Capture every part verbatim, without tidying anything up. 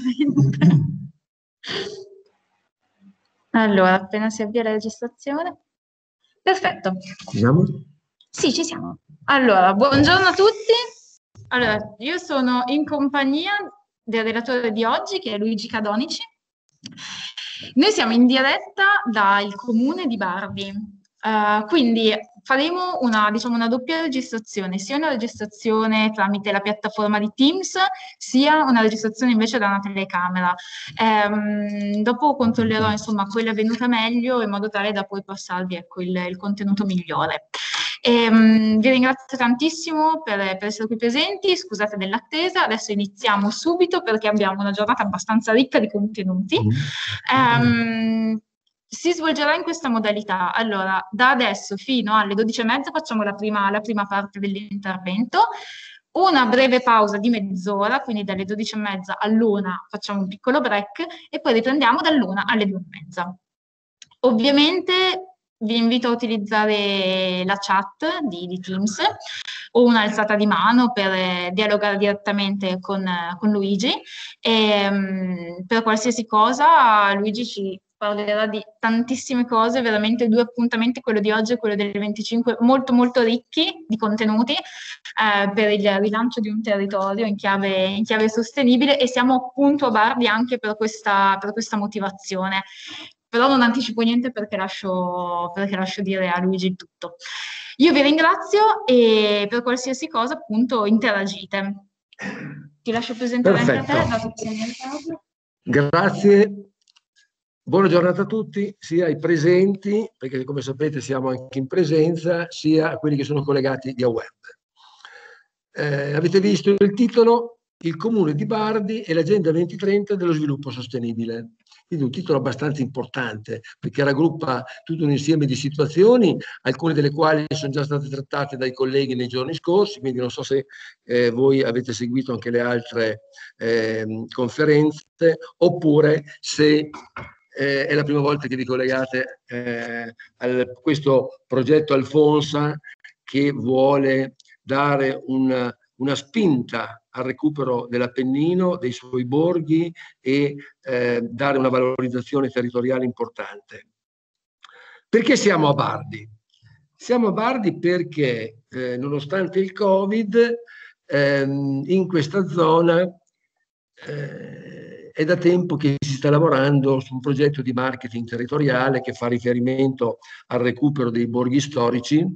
direttamente. Allora, appena si avvia la registrazione. Perfetto. Ci siamo? Sì, ci siamo. Allora, buongiorno a tutti. Allora, io sono in compagnia del relatore di oggi, che è Luigi Cadonici. Noi siamo in diretta dal comune di Bardi, uh, quindi faremo una, diciamo, una doppia registrazione, sia una registrazione tramite la piattaforma di Teams, sia una registrazione invece da una telecamera. Ehm, dopo controllerò, insomma, quella è venuta meglio in modo tale da poi passarvi, ecco, il, il contenuto migliore. E, um, vi ringrazio tantissimo per, per essere qui presenti, scusate dell'attesa, adesso iniziamo subito perché abbiamo una giornata abbastanza ricca di contenuti. Um, si svolgerà in questa modalità, allora da adesso fino alle dodici e mezza facciamo la prima, la prima parte dell'intervento, una breve pausa di mezz'ora, quindi dalle dodici e mezza all'una facciamo un piccolo break e poi riprendiamo dall'una alle due e mezza. Ovviamente vi invito a utilizzare la chat di, di Teams o un'alzata di mano per eh, dialogare direttamente con, con Luigi e um, per qualsiasi cosa Luigi ci parlerà di tantissime cose, veramente due appuntamenti, quello di oggi e quello del venticinque, molto molto ricchi di contenuti eh, per il rilancio di un territorio in chiave, in chiave sostenibile e siamo appunto a Bardi anche per questa, per questa motivazione. Però non anticipo niente perché lascio, perché lascio dire a Luigi il tutto. Io vi ringrazio e per qualsiasi cosa appunto interagite. Ti lascio presentare Perfetto. anche a te, dato che sei nel caso. Grazie. Buona giornata a tutti, sia ai presenti, perché come sapete siamo anche in presenza, sia a quelli che sono collegati via web. Eh, avete visto il titolo? Il Comune di Bardi e l'Agenda duemilatrenta dello sviluppo sostenibile. Quindi un titolo abbastanza importante perché raggruppa tutto un insieme di situazioni, alcune delle quali sono già state trattate dai colleghi nei giorni scorsi, quindi non so se eh, voi avete seguito anche le altre eh, conferenze oppure se eh, è la prima volta che vi collegate eh, a questo progetto Alfonsa che vuole dare una, una spinta al recupero dell'Appennino, dei suoi borghi e eh, dare una valorizzazione territoriale importante. Perché siamo a Bardi? Siamo a Bardi perché eh, nonostante il Covid ehm, in questa zona eh, è da tempo che si sta lavorando su un progetto di marketing territoriale che fa riferimento al recupero dei borghi storici.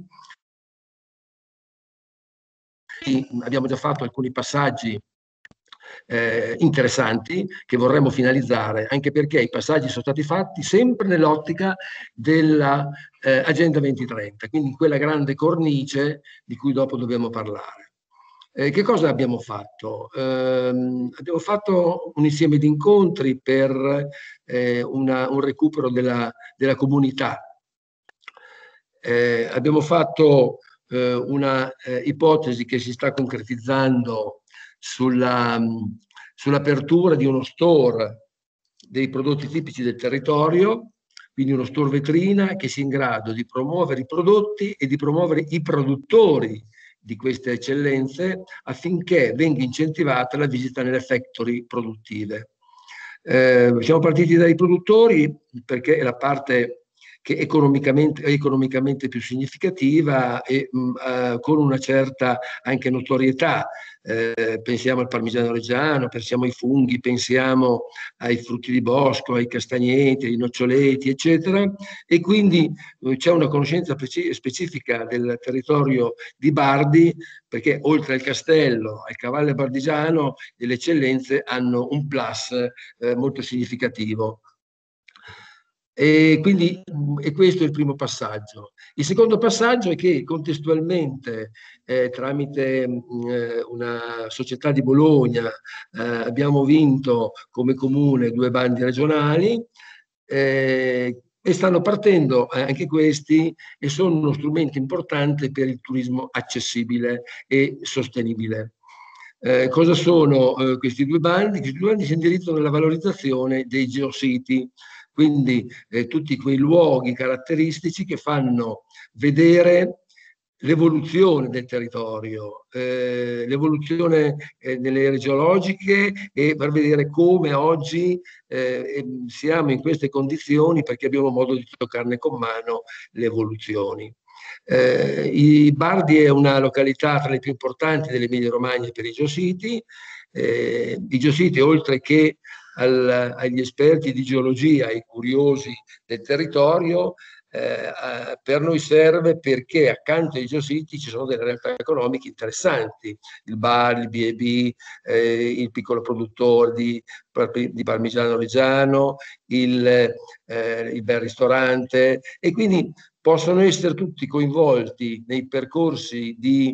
Abbiamo già fatto alcuni passaggi eh, interessanti che vorremmo finalizzare, anche perché i passaggi sono stati fatti sempre nell'ottica dell'Agenda eh, duemilatrenta, quindi in quella grande cornice di cui dopo dobbiamo parlare. Eh, che cosa abbiamo fatto? Eh, abbiamo fatto un insieme di incontri per eh, una, un recupero della, della comunità. Eh, abbiamo fatto eh, una eh, ipotesi che si sta concretizzando sulla, sull'apertura di uno store dei prodotti tipici del territorio, quindi uno store vetrina che sia in grado di promuovere i prodotti e di promuovere i produttori di queste eccellenze affinché venga incentivata la visita nelle factory produttive. Eh, siamo partiti dai produttori perché è la parte che economicamente, è economicamente più significativa e mh, eh, con una certa anche notorietà. Eh, pensiamo al parmigiano reggiano, pensiamo ai funghi, pensiamo ai frutti di bosco, ai castagneti, ai noccioleti, eccetera. E quindi eh, c'è una conoscenza specifica del territorio di Bardi, perché oltre al castello, al cavallo bardigiano, le eccellenze hanno un plus eh, molto significativo. E quindi e questo è il primo passaggio. Il secondo passaggio è che contestualmente eh, tramite eh, una società di Bologna eh, abbiamo vinto come comune due bandi regionali eh, e stanno partendo anche questi e sono uno strumento importante per il turismo accessibile e sostenibile. Eh, cosa sono eh, questi due bandi? Questi due bandi si indirizzano alla valorizzazione dei geositi, quindi eh, tutti quei luoghi caratteristici che fanno vedere l'evoluzione del territorio, eh, l'evoluzione eh, delle aree geologiche e per vedere come oggi eh, siamo in queste condizioni perché abbiamo modo di toccarne con mano le evoluzioni. Eh, I Bardi è una località tra le più importanti dell'Emilia Romagna per i geositi. Eh, I geositi, oltre che al, agli esperti di geologia, ai curiosi del territorio, eh, per noi serve perché accanto ai geositi ci sono delle realtà economiche interessanti, il bar, il B and B, eh, il piccolo produttore di, di parmigiano reggiano, il, eh, il bel ristorante, e quindi possono essere tutti coinvolti nei percorsi di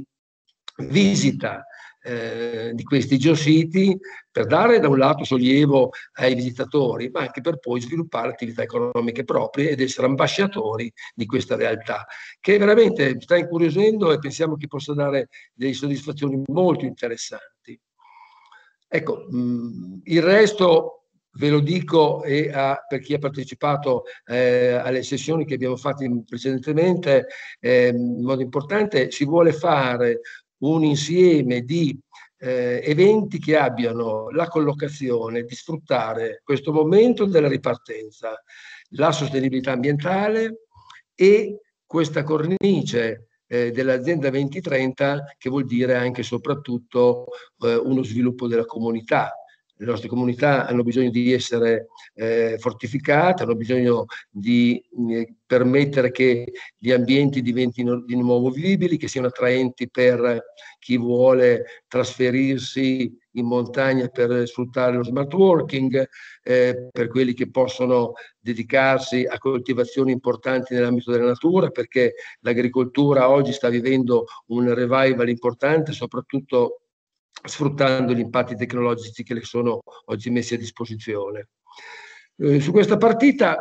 visita eh, di questi geositi per dare da un lato sollievo ai visitatori, ma anche per poi sviluppare attività economiche proprie ed essere ambasciatori di questa realtà, che veramente sta incuriosendo e pensiamo che possa dare delle soddisfazioni molto interessanti. Ecco, mh, il resto ve lo dico e a, per chi ha partecipato eh, alle sessioni che abbiamo fatto precedentemente, eh, in modo importante, si vuole fare un insieme di eh, eventi che abbiano la collocazione di sfruttare questo momento della ripartenza, la sostenibilità ambientale e questa cornice eh, dell'Azienda duemilatrenta, che vuol dire anche e soprattutto eh, uno sviluppo della comunità. Le nostre comunità hanno bisogno di essere eh, fortificate, hanno bisogno di eh, permettere che gli ambienti diventino di nuovo vivibili, che siano attraenti per chi vuole trasferirsi in montagna per sfruttare lo smart working, eh, per quelli che possono dedicarsi a coltivazioni importanti nell'ambito della natura, perché l'agricoltura oggi sta vivendo un revival importante, soprattutto sfruttando gli impatti tecnologici che le sono oggi messi a disposizione. Eh, su questa partita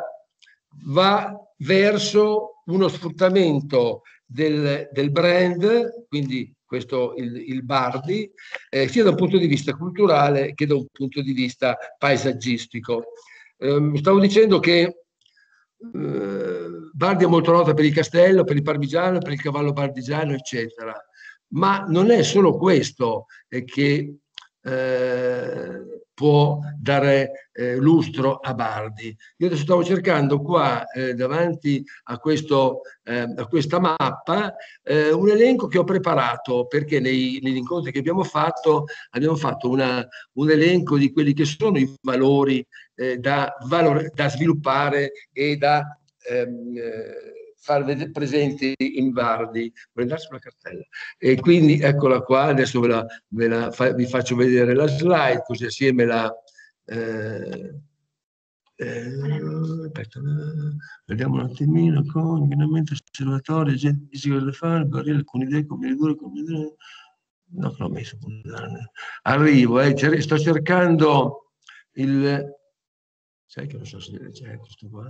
va verso uno sfruttamento del, del brand, quindi questo il, il Bardi, eh, sia da un punto di vista culturale che da un punto di vista paesaggistico. Eh, stavo dicendo che eh, Bardi è molto nota per il castello, per il parmigiano, per il cavallo bardigiano, eccetera. Ma non è solo questo eh, che eh, può dare eh, lustro a Bardi. Io adesso stavo cercando qua eh, davanti a, questo, eh, a questa mappa eh, un elenco che ho preparato, perché nei, negli incontri che abbiamo fatto abbiamo fatto una, un elenco di quelli che sono i valori eh, da, valore, da sviluppare e da ehm, eh, far vedere presenti in Bardi. Vuoi darsi una cartella? E quindi eccola qua, adesso ve la, ve la fa, vi faccio vedere la slide, così assieme la... Eh, eh, aspetta, vediamo un attimino, con inquinamento, osservatorio, agenti fisici delle fare, barriere, con idee, come due, come due... No, l'ho messo. Arrivo, eh, sto cercando il... Sai che non so se c'è questo qua?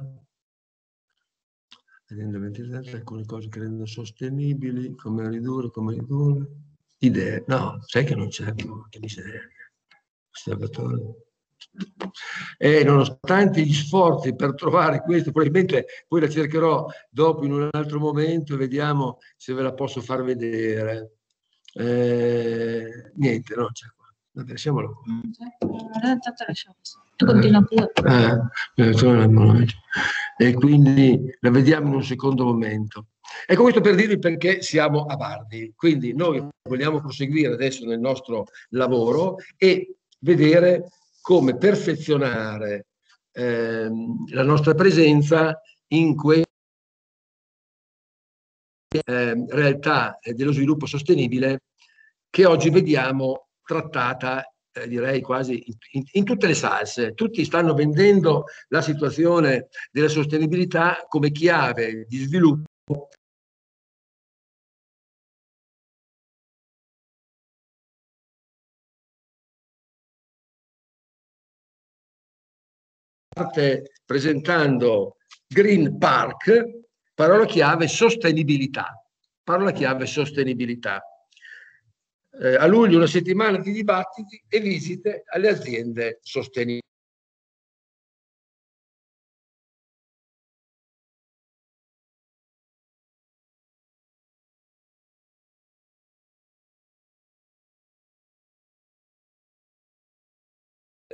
Vedendo alcune cose che rendono sostenibili, come ridurre, come ridurre. Idee. No, sai che non c'è, che miseria. Osservatorio. E nonostante gli sforzi per trovare questo, probabilmente poi la cercherò dopo in un altro momento e vediamo se ve la posso far vedere. Eh, niente, no, c'è qua. Lasciamolo qua. Tu continua pure. Eh, eh, e quindi la vediamo in un secondo momento. Ecco, questo per dirvi perché siamo a Bardi. Quindi noi vogliamo proseguire adesso nel nostro lavoro e vedere come perfezionare ehm, la nostra presenza in questa eh, realtà dello sviluppo sostenibile che oggi vediamo trattata, eh, direi quasi in, in tutte le salse. Tutti stanno vendendo la situazione della sostenibilità come chiave di sviluppo presentando Green Park, parola chiave sostenibilità. Parola chiave sostenibilità. Eh, a luglio una settimana di dibattiti e visite alle aziende sostenibili.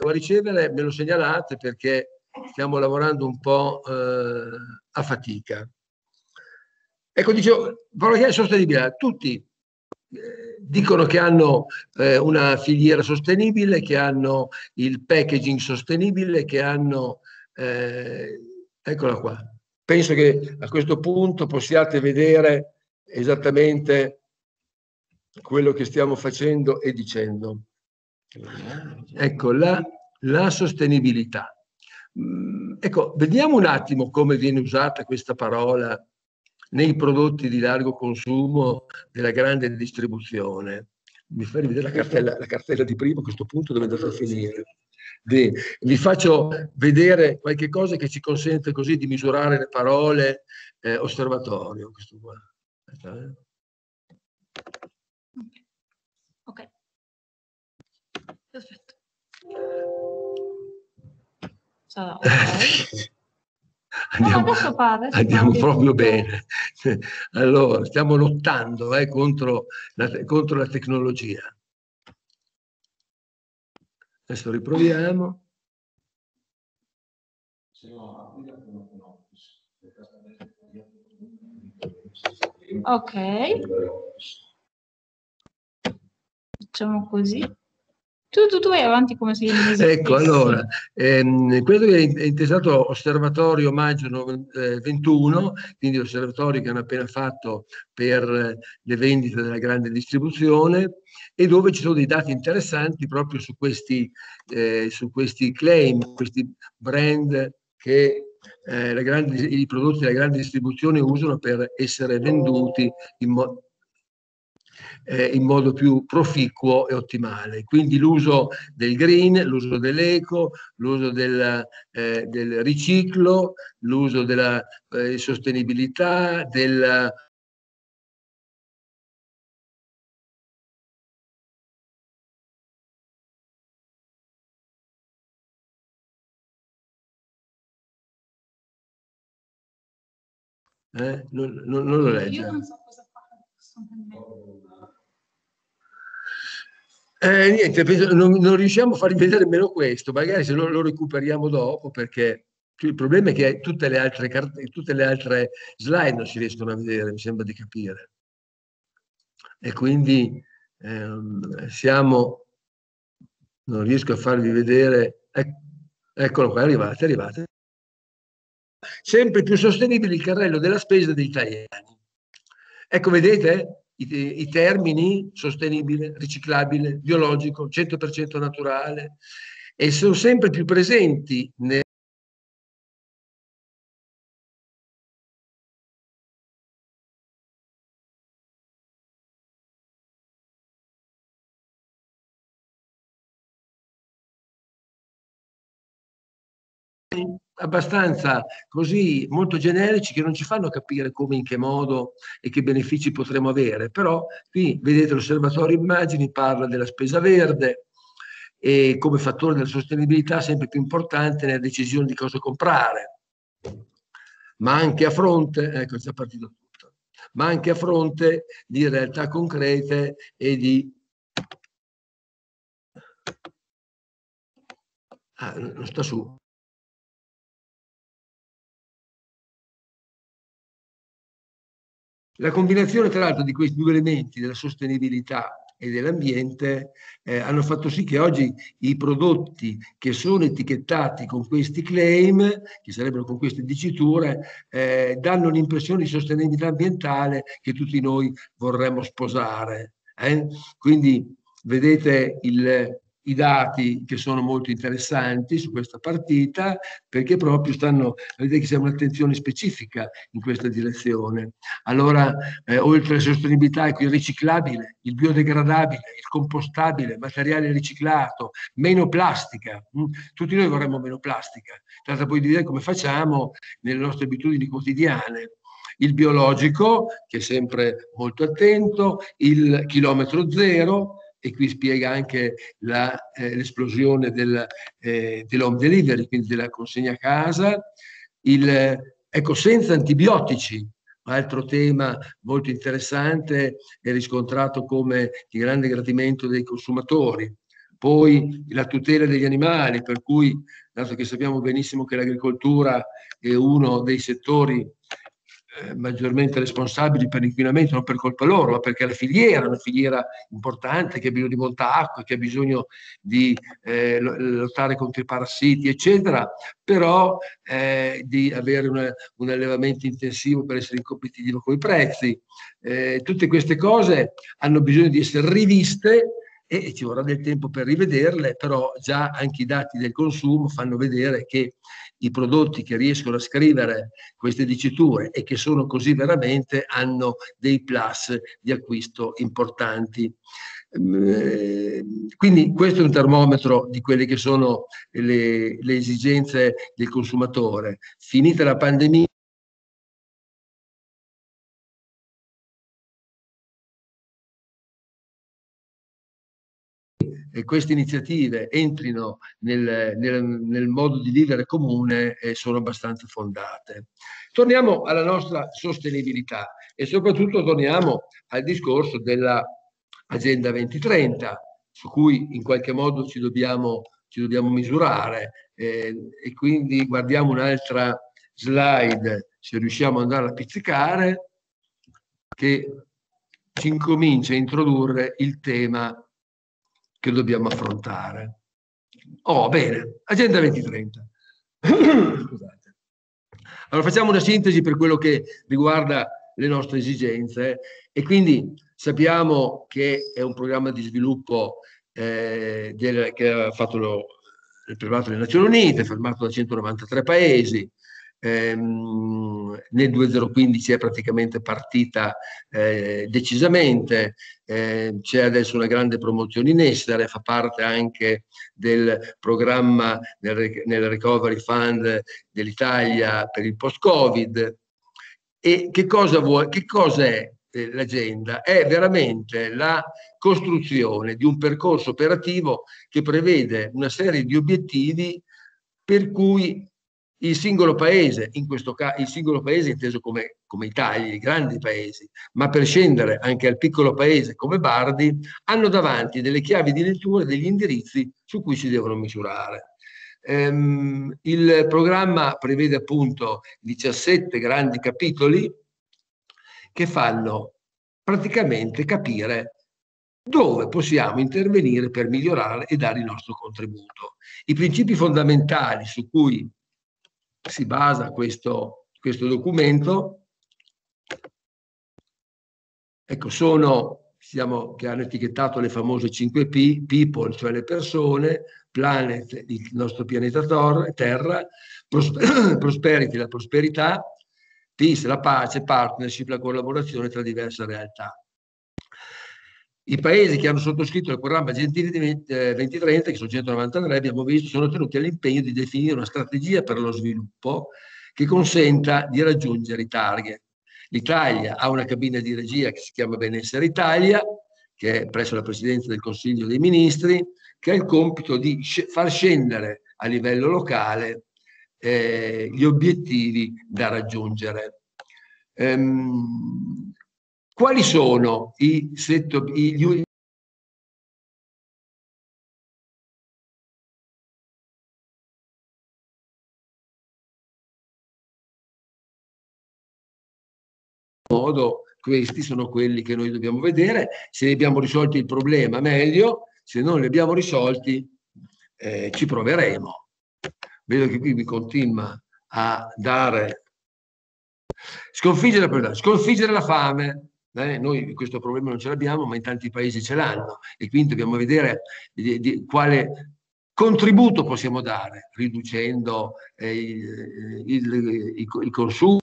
a ricevere me lo segnalate perché stiamo lavorando un po' eh, a fatica. Ecco, dicevo, valorizzare la sostenibilità. Tutti eh, dicono che hanno eh, una filiera sostenibile, che hanno il packaging sostenibile, che hanno... Eh, eccola qua. Penso che a questo punto possiate vedere esattamente quello che stiamo facendo e dicendo. Ecco, la, la sostenibilità. Mm, ecco, vediamo un attimo come viene usata questa parola nei prodotti di largo consumo della grande distribuzione. Mi fai vedere la cartella, la cartella di prima a questo punto dove è andata a finire. Beh, vi faccio vedere qualche cosa che ci consente così di misurare le parole. Eh, osservatorio, questo qua. Aspetta, eh. Ok. Perfetto. Sarà ok. Andiamo, no, adesso fa, adesso andiamo fa proprio bene. Allora, stiamo lottando eh, contro, la, contro la tecnologia. Adesso riproviamo. Ok. Facciamo così. Tu, tu, tu vai avanti come se io non esistessi. Ecco, allora, ehm, quello che è intestato Osservatorio Maggio ventuno, quindi l'osservatorio che hanno appena fatto per le vendite della grande distribuzione, e dove ci sono dei dati interessanti proprio su questi, eh, su questi claim, questi brand che eh, la grande, i prodotti della grande distribuzione usano per essere venduti in modo Eh, in modo più proficuo e ottimale. Quindi l'uso del green, l'uso dell'eco, l'uso del, eh, del riciclo, l'uso della eh, sostenibilità, del eh, non, non, non lo legge. Io non so cosa fare. Eh, niente, penso, non, non riusciamo a farvi vedere nemmeno questo, magari se lo, lo recuperiamo dopo, perché il problema è che tutte le altre carte, tutte le altre slide non si riescono a vedere, mi sembra di capire. E quindi ehm, siamo, non riesco a farvi vedere, ec- eccolo qua, arrivate, arrivate. Sempre più sostenibile il carrello della spesa degli italiani. Ecco, vedete i, i termini: sostenibile, riciclabile, biologico, cento per cento naturale, e sono sempre più presenti nel abbastanza così molto generici, che non ci fanno capire come, in che modo e che benefici potremo avere. Però qui vedete l'osservatorio immagini parla della spesa verde e come fattore della sostenibilità sempre più importante nella decisione di cosa comprare, ma anche a fronte, ecco, è già partito tutto, ma anche a fronte di realtà concrete e di ah, non sta su. La combinazione, tra l'altro, di questi due elementi, della sostenibilità e dell'ambiente, eh, hanno fatto sì che oggi i prodotti che sono etichettati con questi claim, che sarebbero con queste diciture, eh, danno l'impressione di sostenibilità ambientale che tutti noi vorremmo sposare. Eh? Quindi vedete il, i dati che sono molto interessanti su questa partita, perché proprio stanno, vedete che c'è un'attenzione specifica in questa direzione. Allora, eh, oltre alla sostenibilità, ecco, il riciclabile, il biodegradabile, il compostabile, materiale riciclato, meno plastica. Mm? Tutti noi vorremmo meno plastica. Tratta poi di vedere come facciamo nelle nostre abitudini quotidiane. Il biologico, che è sempre molto attento, il chilometro zero, e qui spiega anche la, eh, l'esplosione del, eh, dell'home delivery, quindi della consegna a casa, il, ecco, senza antibiotici. Altro tema molto interessante e riscontrato come di grande gradimento dei consumatori. poi la tutela degli animali, per cui, dato che sappiamo benissimo che l'agricoltura è uno dei settori eh, maggiormente responsabili per l'inquinamento, non per colpa loro, ma perché la filiera è una filiera importante che ha bisogno di molta acqua, che ha bisogno di eh, lottare contro i parassiti, eccetera, però eh, di avere una, un allevamento intensivo per essere in competitivo con i prezzi. Eh, tutte queste cose hanno bisogno di essere riviste e ci vorrà del tempo per rivederle, però già anche i dati del consumo fanno vedere che i prodotti che riescono a scrivere queste diciture e che sono così veramente hanno dei plus di acquisto importanti. Quindi questo è un termometro di quelle che sono le, le esigenze del consumatore. Finita la pandemia, e queste iniziative entrino nel, nel, nel modo di vivere comune e sono abbastanza fondate. Torniamo alla nostra sostenibilità e soprattutto torniamo al discorso della Agenda duemilatrenta, su cui in qualche modo ci dobbiamo, ci dobbiamo misurare, eh, e quindi guardiamo un'altra slide, se riusciamo ad andare a pizzicare, che ci incomincia a introdurre il tema che dobbiamo affrontare. Oh, bene, Agenda duemilatrenta. Scusate. Allora facciamo una sintesi per quello che riguarda le nostre esigenze e quindi sappiamo che è un programma di sviluppo eh, del, che ha fatto lo, il privato delle Nazioni Unite, firmato da centonovantatré paesi. Ehm, nel duemilaquindici è praticamente partita eh, decisamente, eh, c'è adesso una grande promozione in essere, fa parte anche del programma nel, nel Recovery Fund dell'Italia per il post-Covid. E che cosa vuoi, che cosa è eh, l'agenda? È veramente la costruzione di un percorso operativo che prevede una serie di obiettivi per cui il singolo paese, in questo caso il singolo paese inteso come, come Italia, i grandi paesi, ma per scendere anche al piccolo paese come Bardi, hanno davanti delle chiavi di lettura, degli indirizzi su cui si devono misurare. Ehm, il programma prevede appunto diciassette grandi capitoli che fanno praticamente capire dove possiamo intervenire per migliorare e dare il nostro contributo. I principi fondamentali su cui si basa questo, questo documento, ecco, sono, siamo, che hanno etichettato le famose cinque P, people, cioè le persone, planet, il nostro pianeta Terra, prosperity, la prosperità, peace, la pace, partnership, la collaborazione tra diverse realtà. I paesi che hanno sottoscritto il programma Agenda duemilatrenta, che sono centonovantatré, abbiamo visto, sono tenuti all'impegno di definire una strategia per lo sviluppo che consenta di raggiungere i target. L'Italia ha una cabina di regia che si chiama Benessere Italia, che è presso la Presidenza del Consiglio dei Ministri, che ha il compito di far scendere a livello locale eh, gli obiettivi da raggiungere. Ehm, Quali sono i settori, gli, modo, questi sono quelli che noi dobbiamo vedere. Se abbiamo risolto il problema, meglio; se non li abbiamo risolti, eh, ci proveremo. Vedo che qui mi continua a dare sconfiggere la, sconfiggere la fame. Eh, noi questo problema non ce l'abbiamo, ma in tanti paesi ce l'hanno, e quindi dobbiamo vedere di, di quale contributo possiamo dare, riducendo eh, il, il, il, il consumo.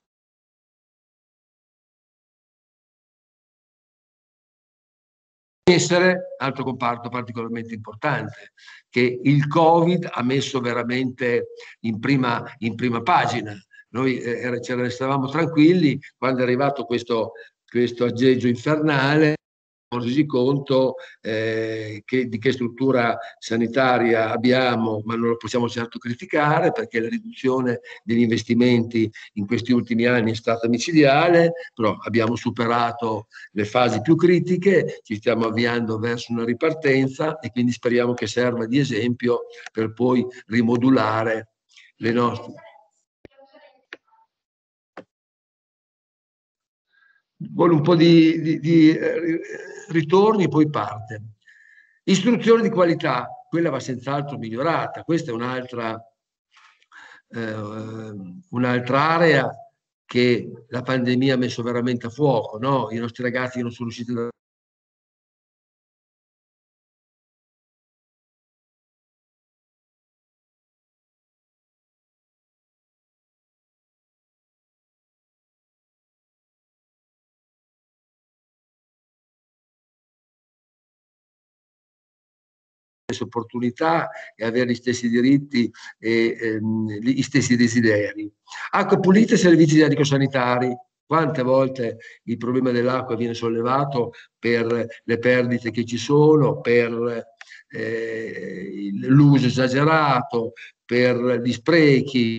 Essere altro comparto particolarmente importante che il Covid ha messo veramente in prima, in prima pagina. Noi eh, ce ne stavamo tranquilli quando è arrivato questo, questo aggeggio infernale. resi conto eh, che, di che struttura sanitaria abbiamo, ma non lo possiamo certo criticare perché la riduzione degli investimenti in questi ultimi anni è stata micidiale, però abbiamo superato le fasi più critiche, ci stiamo avviando verso una ripartenza e quindi speriamo che serva di esempio per poi rimodulare le nostre. Vuole un po' di, di, di eh, ritorni, poi parte. Istruzione di qualità, quella va senz'altro migliorata. Questa è un'altra eh, un'altra area che la pandemia ha messo veramente a fuoco, no? I nostri ragazzi non sono riusciti a opportunità e avere gli stessi diritti e ehm, gli stessi desideri. Acqua pulita e servizi igienico-sanitari. Quante volte il problema dell'acqua viene sollevato per le perdite che ci sono, per eh, l'uso esagerato, per gli sprechi.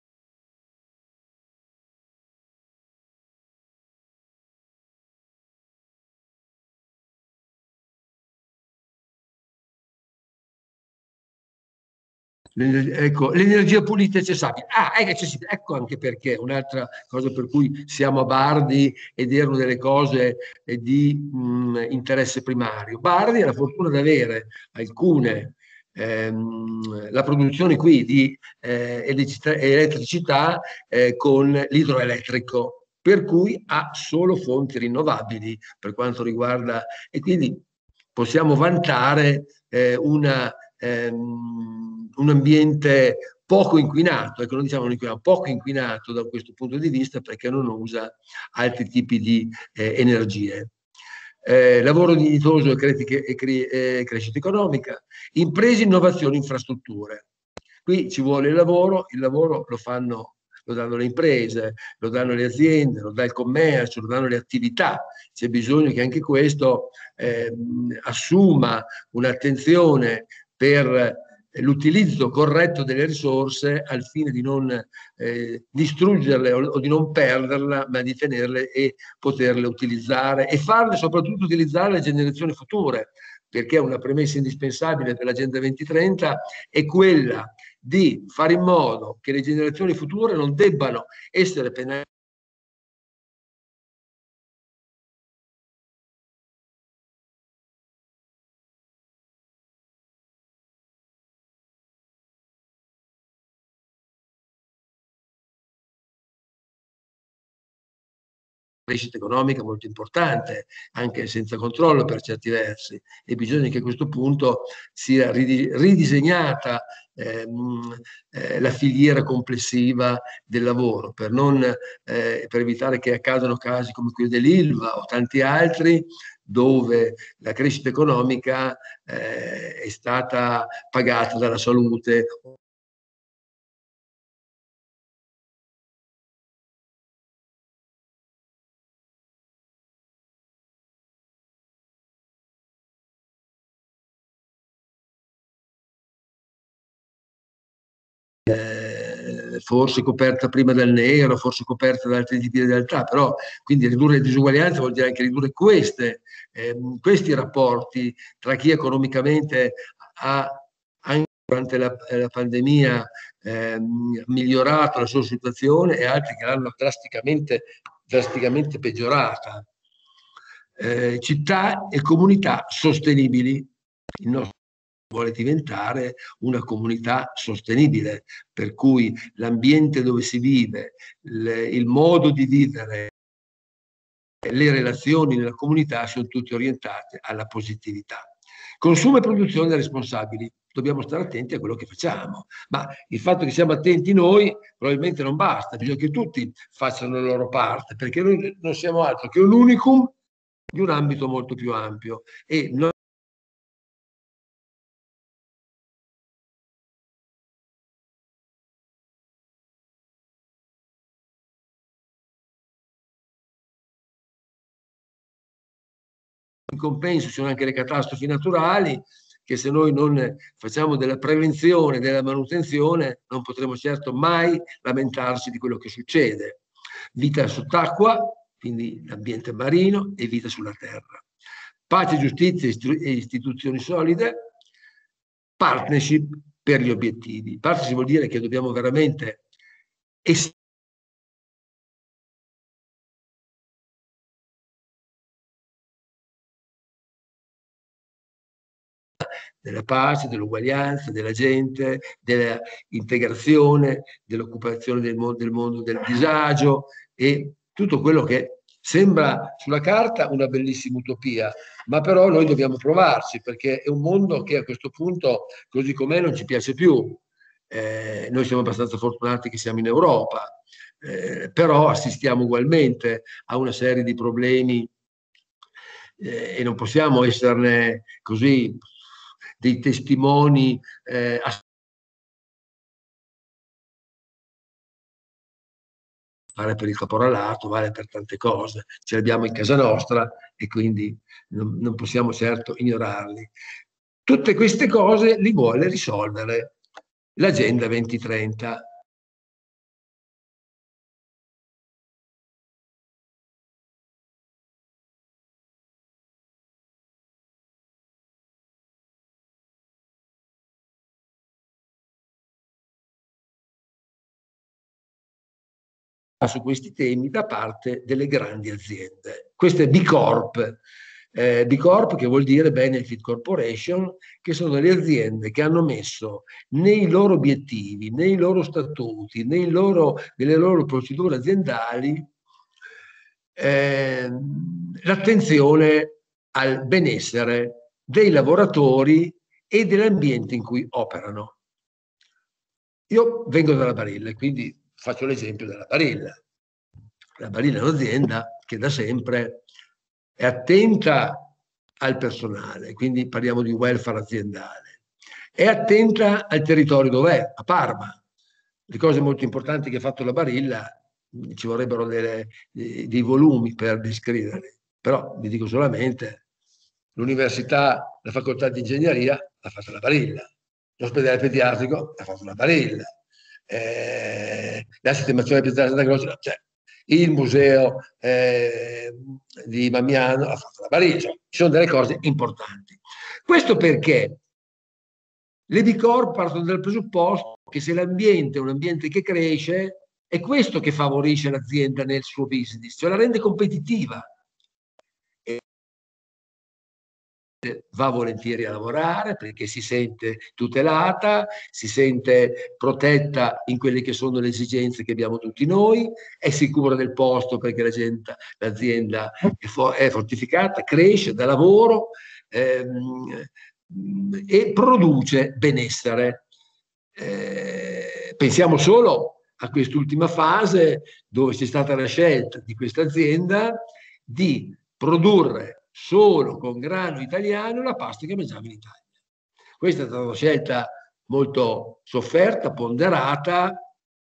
Ecco, l'energia pulita è accessibile. Ah, è accessibile. Ecco anche perché un'altra cosa per cui siamo a Bardi ed erano delle cose eh, di mh, interesse primario. Bardi ha la fortuna di avere alcune, ehm, la produzione qui di eh, elettricità, elettricità eh, con l'idroelettrico, per cui ha solo fonti rinnovabili per quanto riguarda, e quindi possiamo vantare eh, una ehm, un ambiente poco inquinato, ecco, non diciamo non inquinato, poco inquinato da questo punto di vista perché non usa altri tipi di eh, energie. Eh, lavoro dignitoso e, cre- e cre- e crescita economica, imprese, innovazioni, infrastrutture. Qui ci vuole il lavoro, il lavoro lo fanno, lo danno le imprese, lo danno le aziende, lo dà il commercio, lo danno le attività. C'è bisogno che anche questo eh, assuma un'attenzione per l'utilizzo corretto delle risorse al fine di non eh, distruggerle o, o di non perderle, ma di tenerle e poterle utilizzare e farle soprattutto utilizzare le generazioni future, perché una premessa indispensabile dell'Agenda duemilatrenta è quella di fare in modo che le generazioni future non debbano essere penalizzate crescita economica molto importante, anche senza controllo per certi versi, e bisogna che a questo punto sia ridisegnata ehm, eh, la filiera complessiva del lavoro, per, non, eh, per evitare che accadano casi come quelli dell'Ilva o tanti altri, dove la crescita economica eh, è stata pagata dalla salute. Eh, forse coperta prima dal nero, forse coperta da altri tipi di realtà, però quindi ridurre le disuguaglianze vuol dire anche ridurre queste, ehm, questi rapporti tra chi economicamente ha anche durante la, la pandemia ehm, migliorato la sua situazione e altri che l'hanno drasticamente, drasticamente peggiorata. Eh, città e comunità sostenibili. Il nostro vuole diventare una comunità sostenibile, per cui l'ambiente dove si vive, le, il modo di vivere, le relazioni nella comunità sono tutte orientate alla positività. Consumo e produzione responsabili. Dobbiamo stare attenti a quello che facciamo, ma il fatto che siamo attenti noi probabilmente non basta, bisogna che tutti facciano la loro parte, perché noi non siamo altro che un unicum di un ambito molto più ampio e non compenso ci sono anche le catastrofi naturali, che se noi non facciamo della prevenzione, della manutenzione, non potremo certo mai lamentarci di quello che succede. Vita sott'acqua, quindi l'ambiente marino, e vita sulla terra. Pace, giustizia e istituzioni solide, partnership per gli obiettivi. Partnership vuol dire che dobbiamo veramente essere della pace, dell'uguaglianza, della gente, dell'integrazione, dell'occupazione del mondo, del mondo del disagio e tutto quello che sembra sulla carta una bellissima utopia, ma però noi dobbiamo provarci, perché è un mondo che a questo punto, così com'è, non ci piace più. Eh, noi siamo abbastanza fortunati che siamo in Europa, eh, però assistiamo ugualmente a una serie di problemi eh, e non possiamo esserne così dei testimoni eh, vale per il caporalato, vale per tante cose, ce le abbiamo in casa nostra e quindi non, non possiamo certo ignorarli. Tutte queste cose li vuole risolvere l'Agenda duemilatrenta. Su questi temi da parte delle grandi aziende. Questa è B Corp, eh, B Corp che vuol dire Benefit Corporation, che sono le aziende che hanno messo nei loro obiettivi, nei loro statuti, nei loro, nelle loro procedure aziendali eh, l'attenzione al benessere dei lavoratori e dell'ambiente in cui operano. Io vengo dalla Barilla e quindi faccio l'esempio della Barilla. La Barilla è un'azienda che da sempre è attenta al personale, quindi parliamo di welfare aziendale, è attenta al territorio dov'è, a Parma. Le cose molto importanti che ha fatto la Barilla, ci vorrebbero delle, dei volumi per descriverli, però vi dico solamente l'università, la facoltà di ingegneria l'ha fatta la Barilla, l'ospedale pediatrico l'ha fatto la Barilla, eh, la sistemazione pediatrica Santa Croce, cioè, il museo eh, di Mamiano l'ha fatto la Barilla, cioè, ci sono delle cose importanti. Questo perché le B Corp partono dal presupposto che se l'ambiente è un ambiente che cresce, è questo che favorisce l'azienda nel suo business, cioè la rende competitiva. E va volentieri a lavorare perché si sente tutelata, si sente protetta in quelle che sono le esigenze che abbiamo tutti noi, è sicura del posto perché l'azienda è, for è fortificata, cresce, dà lavoro ehm, e produce benessere. Eh, pensiamo solo a quest'ultima fase dove c'è stata la scelta di questa azienda di produrre solo con grano italiano la pasta che mangiamo in Italia. Questa è stata una scelta molto sofferta, ponderata,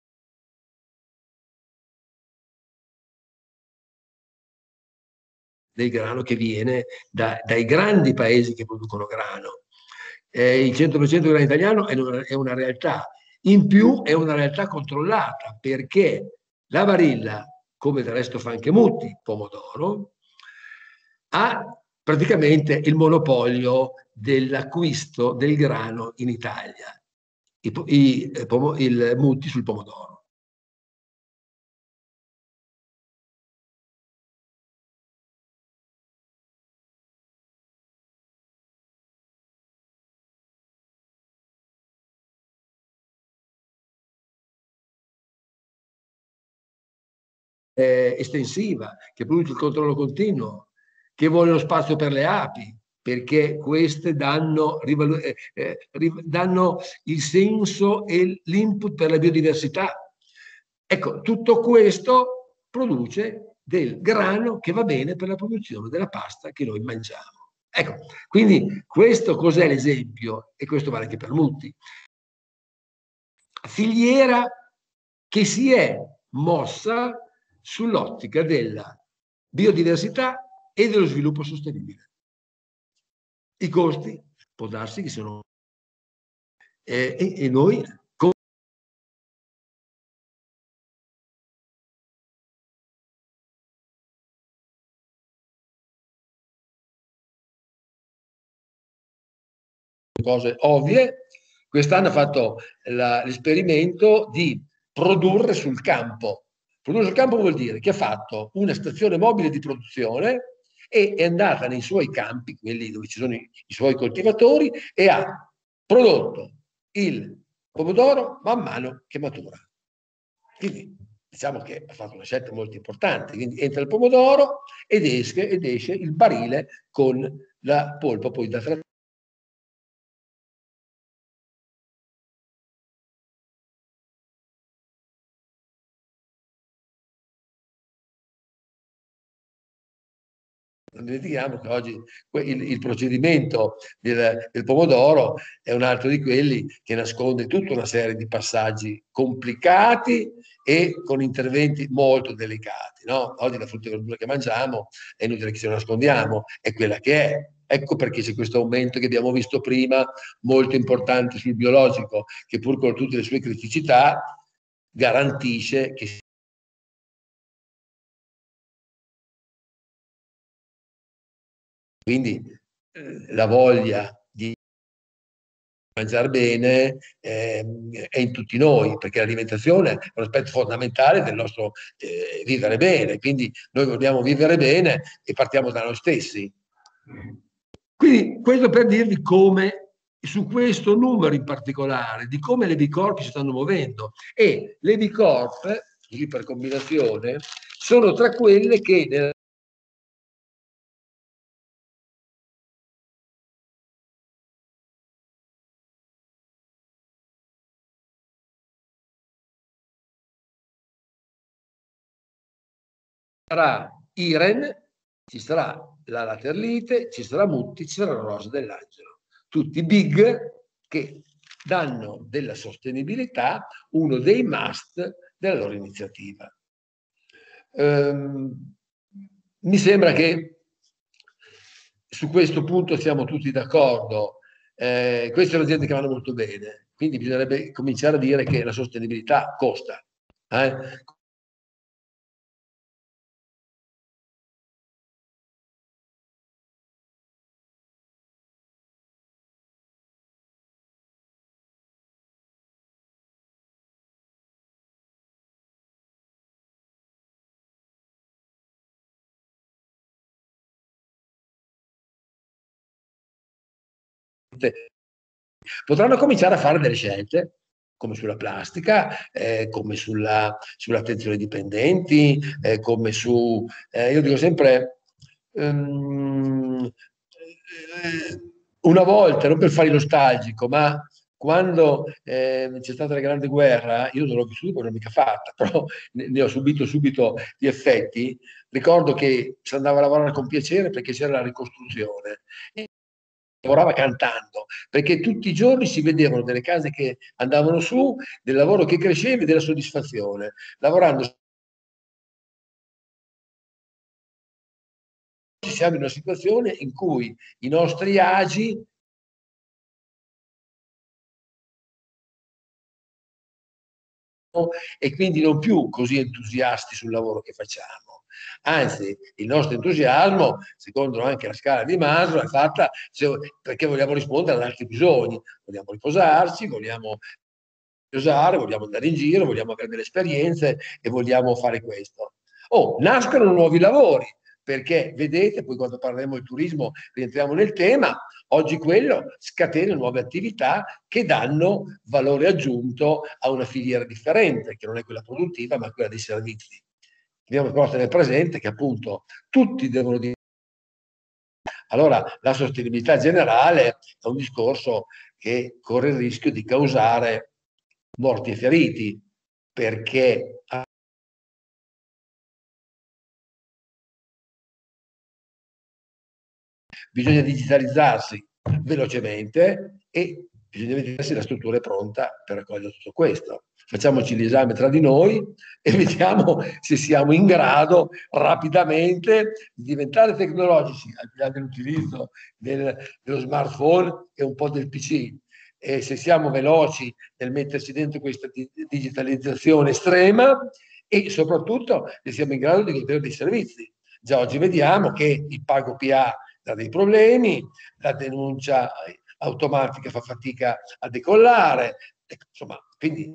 del grano che viene da, dai grandi paesi che producono grano. Eh, il cento per cento del grano italiano è una, è una realtà, in più è una realtà controllata perché la Barilla, come del resto fa anche Mutti, pomodoro, ha praticamente il monopolio dell'acquisto del grano in Italia, I, i, il Mutti sul pomodoro. Eh, estensiva, che produce il controllo continuo, che vuole lo spazio per le api, perché queste danno, eh, eh, danno il senso e l'input per la biodiversità. Ecco, tutto questo produce del grano che va bene per la produzione della pasta che noi mangiamo. Ecco, quindi questo cos'è l'esempio? E questo vale anche per Mutti. Filiera che si è mossa sull'ottica della biodiversità e dello sviluppo sostenibile. I costi può darsi che siano... E, e, e noi... cose ovvie, quest'anno ha fatto l'esperimento di produrre sul campo. Produrre sul campo vuol dire che ha fatto una stazione mobile di produzione e è andata nei suoi campi, quelli dove ci sono i, i suoi coltivatori, e ha prodotto il pomodoro man mano che matura. Quindi diciamo che ha fatto una scelta molto importante. Quindi entra il pomodoro ed esce, ed esce il barile con la polpa poi da trattare. Non dimentichiamo che oggi il, il procedimento del, del pomodoro è un altro di quelli che nasconde tutta una serie di passaggi complicati e con interventi molto delicati. No? Oggi la frutta e verdura che mangiamo, è inutile che ce lo nascondiamo, è quella che è. Ecco perché c'è questo aumento che abbiamo visto prima, molto importante sul biologico, che pur con tutte le sue criticità garantisce che quindi eh, la voglia di mangiare bene eh, è in tutti noi, perché l'alimentazione è un aspetto fondamentale del nostro eh, vivere bene, quindi noi vogliamo vivere bene e partiamo da noi stessi. Quindi questo per dirvi come, su questo numero in particolare, di come le B Corp si stanno muovendo. E le B Corp, così per combinazione, sono tra quelle che nella sarà Iren, ci sarà la Laterlite, ci sarà Mutti, ci sarà la Rosa dell'Angelo. Tutti big che danno della sostenibilità uno dei must della loro iniziativa. Ehm, mi sembra che su questo punto siamo tutti d'accordo. Eh, queste sono aziende che vanno molto bene, quindi bisognerebbe cominciare a dire che la sostenibilità costa. Eh? Potranno cominciare a fare delle scelte, come sulla plastica, eh, come sulla, sull'attenzione ai dipendenti, eh, come su, eh, io dico sempre, um, eh, una volta, non per fare il nostalgico, ma quando eh, c'è stata la grande guerra, io non l'ho vissuto, non l'ho mica fatta, però ne, ne ho subito subito gli effetti. Ricordo che si andava a lavorare con piacere perché c'era la ricostruzione. E lavorava cantando, perché tutti i giorni si vedevano delle case che andavano su, del lavoro che cresceva e della soddisfazione. Lavorando siamo in una situazione in cui i nostri agi e quindi non più così entusiasti sul lavoro che facciamo. Anzi, il nostro entusiasmo, secondo anche la scala di Maslow, è fatta perché vogliamo rispondere ad altri bisogni. Vogliamo riposarci, vogliamo usare, vogliamo andare in giro, vogliamo avere delle esperienze e vogliamo fare questo. Oh, nascono nuovi lavori, perché vedete, poi quando parleremo del turismo rientriamo nel tema, oggi quello scatena nuove attività che danno valore aggiunto a una filiera differente, che non è quella produttiva, ma quella dei servizi. Dobbiamo però tenere presente che appunto tutti devono dire. Allora, la sostenibilità generale è un discorso che corre il rischio di causare morti e feriti, perché bisogna digitalizzarsi velocemente e bisogna vedere se la struttura è pronta per raccogliere tutto questo. Facciamoci l'esame tra di noi e vediamo se siamo in grado rapidamente di diventare tecnologici, al di là dell'utilizzo del, dello smartphone e un po' del P C. E se siamo veloci nel metterci dentro questa digitalizzazione estrema e soprattutto se siamo in grado di godere dei servizi. Già oggi vediamo che il pago P A dà dei problemi, la denuncia automatica fa fatica a decollare, insomma, quindi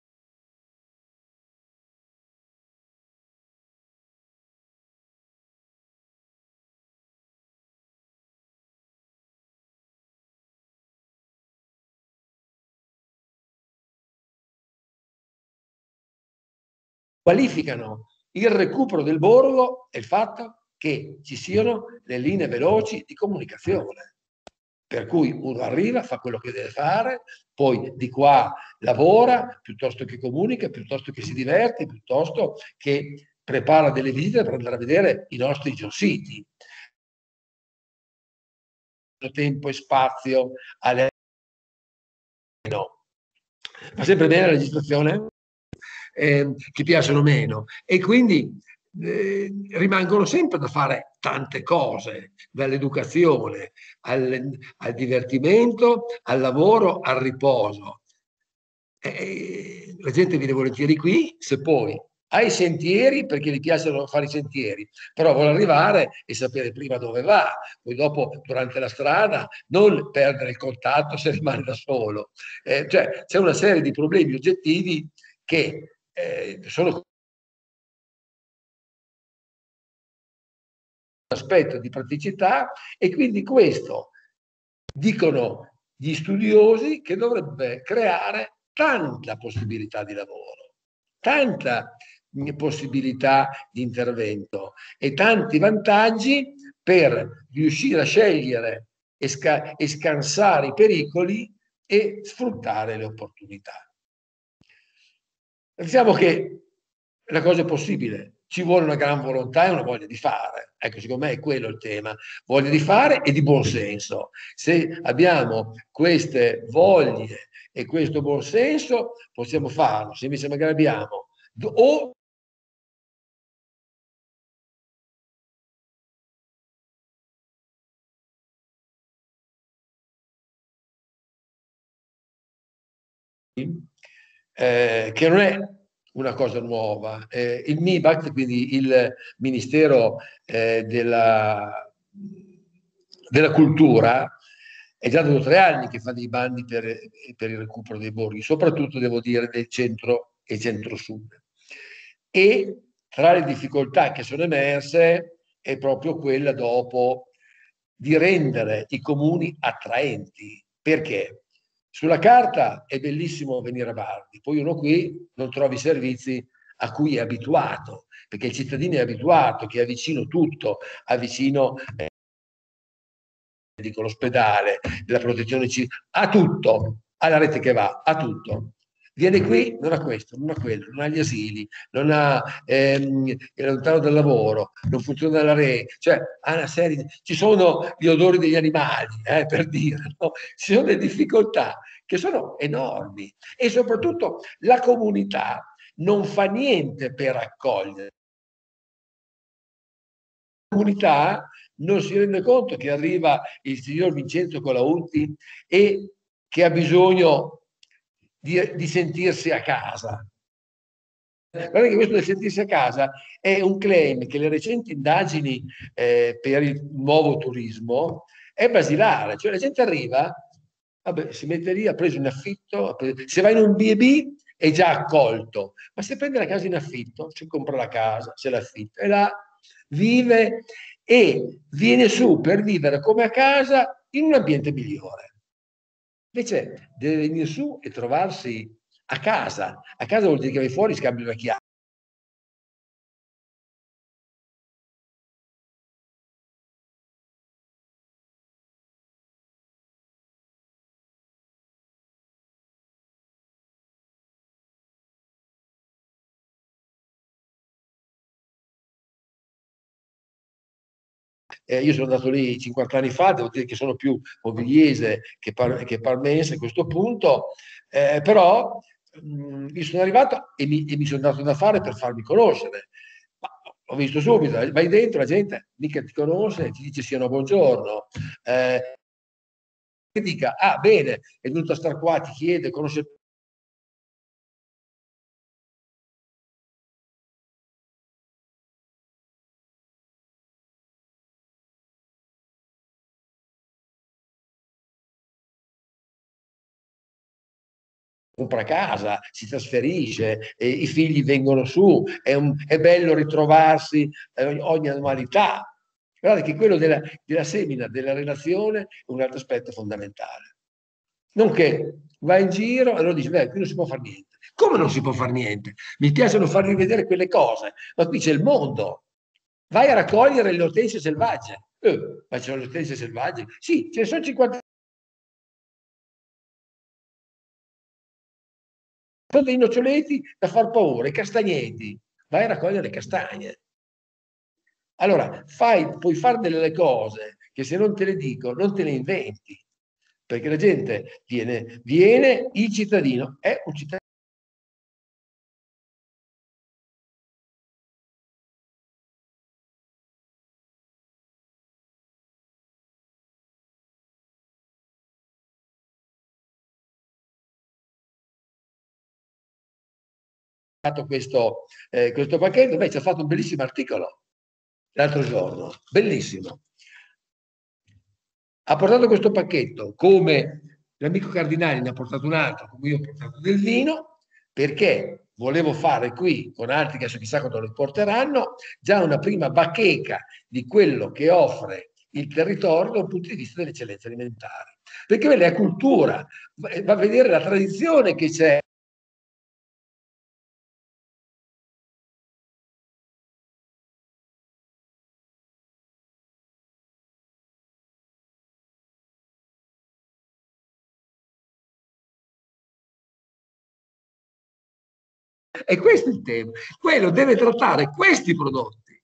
qualificano il recupero del borgo e il fatto che ci siano le linee veloci di comunicazione. Per cui uno arriva, fa quello che deve fare, poi di qua lavora, piuttosto che comunica, piuttosto che si diverte, piuttosto che prepara delle visite per andare a vedere i nostri geositi. Tempo e spazio alle... no. Va sempre bene la registrazione? Eh, che piacciono meno e quindi eh, rimangono sempre da fare tante cose, dall'educazione al, al divertimento, al lavoro, al riposo. Eh, la gente viene volentieri qui se poi ha i sentieri perché gli piacciono fare i sentieri, però vuole arrivare e sapere prima dove va, poi dopo durante la strada non perdere il contatto se rimane da solo. Eh, cioè c'è una serie di problemi oggettivi che eh, sono un aspetto di praticità e quindi questo dicono gli studiosi che dovrebbe creare tanta possibilità di lavoro, tanta possibilità di intervento e tanti vantaggi per riuscire a scegliere e, sca- e scansare i pericoli e sfruttare le opportunità. Diciamo che la cosa è possibile, ci vuole una gran volontà e una voglia di fare. Ecco, secondo me è quello il tema, voglia di fare e di buon senso. Se abbiamo queste voglie e questo buon senso, possiamo farlo. Se invece magari abbiamo o eh, che non è una cosa nuova. Eh, il MIBACT, quindi il Ministero eh, della, della Cultura, è già da tre anni che fa dei bandi per, per il recupero dei borghi, soprattutto devo dire del centro e centro-sud. E tra le difficoltà che sono emerse è proprio quella dopo di rendere i comuni attraenti. Perché? Sulla carta è bellissimo venire a Bardi, poi uno qui non trovi i servizi a cui è abituato, perché il cittadino è abituato, che è vicino tutto, ha vicino eh, dico, l'ospedale, la protezione civile, ha tutto, ha la rete che va, ha tutto. Viene qui, non ha questo, non ha quello, non ha gli asili, non ha, ehm, è lontano dal lavoro, non funziona la rete, cioè ha una serie di... Ci sono gli odori degli animali, eh, per dire, no? Ci sono delle difficoltà che sono enormi e soprattutto la comunità non fa niente per accogliere. La comunità non si rende conto che arriva il signor Vincenzo Colaunti e che ha bisogno di, di sentirsi a casa. Guarda che questo del sentirsi a casa è un claim che le recenti indagini eh, per il nuovo turismo è basilare, cioè la gente arriva, vabbè, si mette lì, ha preso in affitto, preso, se va in un B e B è già accolto, ma se prende la casa in affitto, si compra la casa, se l'affitta e là vive e viene su per vivere come a casa in un ambiente migliore. Invece deve venire su e trovarsi a casa. A casa vuol dire che vai fuori, scambi una chiave. Eh, io sono andato lì cinquanta anni fa, devo dire che sono più movigliese che, par che parmense a questo punto, eh, però mh, io sono arrivato e mi, e mi sono dato da fare per farmi conoscere. Ma ho visto subito, vai dentro, la gente mica ti conosce, ti dice sì o no buongiorno, eh, che dica, ah bene, è venuto a star qua, ti chiede, conosce compra casa, si trasferisce, e i figli vengono su, è, un, è bello ritrovarsi eh, ogni annualità. Guardate che quello della, della semina, della relazione, è un altro aspetto fondamentale. Non che va in giro e allora dice, beh, qui non si può fare niente. Come non si può fare niente? Mi piacciono farvi vedere quelle cose, ma qui c'è il mondo. Vai a raccogliere le ortensie selvagge. Eh, ma ci sono le ortensie selvagge? Sì, ce ne sono cinquanta. Sono dei noccioleti da far paura, i castagneti. Vai a raccogliere le castagne. Allora, fai, puoi fare delle cose che se non te le dico, non te le inventi. Perché la gente viene, viene il cittadino, è un cittadino. Questo, eh, questo pacchetto, beh, ci ha fatto un bellissimo articolo l'altro giorno, bellissimo. Ha portato questo pacchetto, come l'amico Cardinale ne ha portato un altro, come io ho portato del vino, perché volevo fare qui, con altri che chissà quando lo porteranno, già una prima bacheca di quello che offre il territorio da un punto di vista dell'eccellenza alimentare. Perché vede, la cultura, va a vedere la tradizione che c'è. E questo è il tema. Quello deve trattare questi prodotti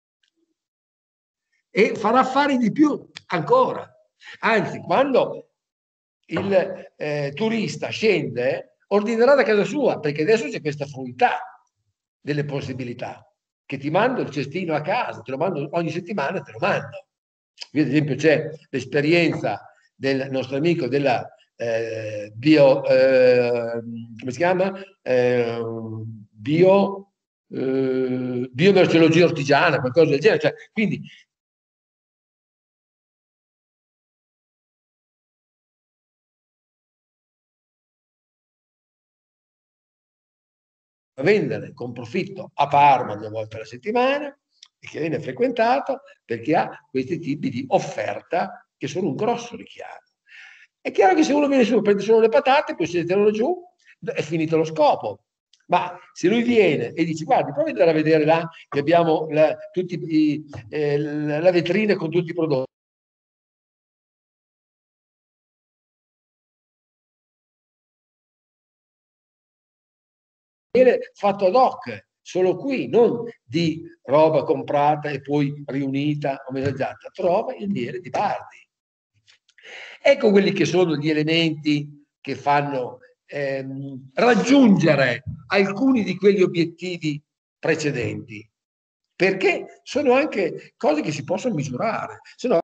e farà affari di più ancora. Anzi, quando il eh, turista scende, ordinerà da casa sua, perché adesso c'è questa fruità delle possibilità, che ti mando il cestino a casa, te lo mando ogni settimana, te lo mando. Io, ad esempio, c'è l'esperienza del nostro amico della eh, bio, eh, come si chiama? Eh, bio, eh, biomerceologia artigiana, qualcosa del genere. Cioè, quindi a vendere con profitto a Parma due volte alla settimana e che viene frequentato perché ha questi tipi di offerta che sono un grosso richiamo. È chiaro che se uno viene su e prende solo le patate, poi si tirano giù, è finito lo scopo. Ma se lui viene e dice, guardi, provi ad andare a vedere là che abbiamo la, tutti i, eh, la vetrina con tutti i prodotti. Fatto ad hoc, solo qui, non di roba comprata e poi riunita o messaggiata, trova il miele di Bardi. Ecco quelli che sono gli elementi che fanno ehm, raggiungere alcuni di quegli obiettivi precedenti, perché sono anche cose che si possono misurare, se no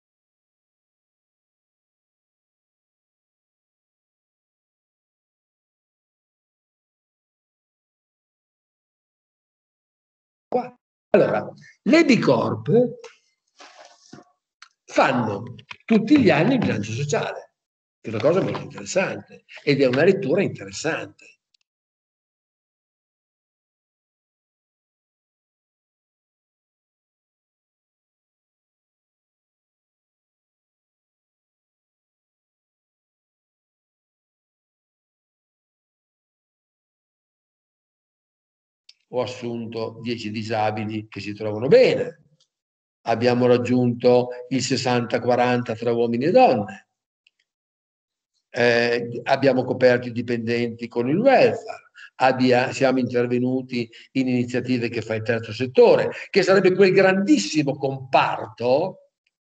qua. Allora, le B Corp fanno tutti gli anni il bilancio sociale, che è una cosa molto interessante ed è una lettura interessante. Ho assunto dieci disabili che si trovano bene, abbiamo raggiunto il sessanta quaranta tra uomini e donne, eh, abbiamo coperto i dipendenti con il welfare, abbia, siamo intervenuti in iniziative che fa il terzo settore, che sarebbe quel grandissimo comparto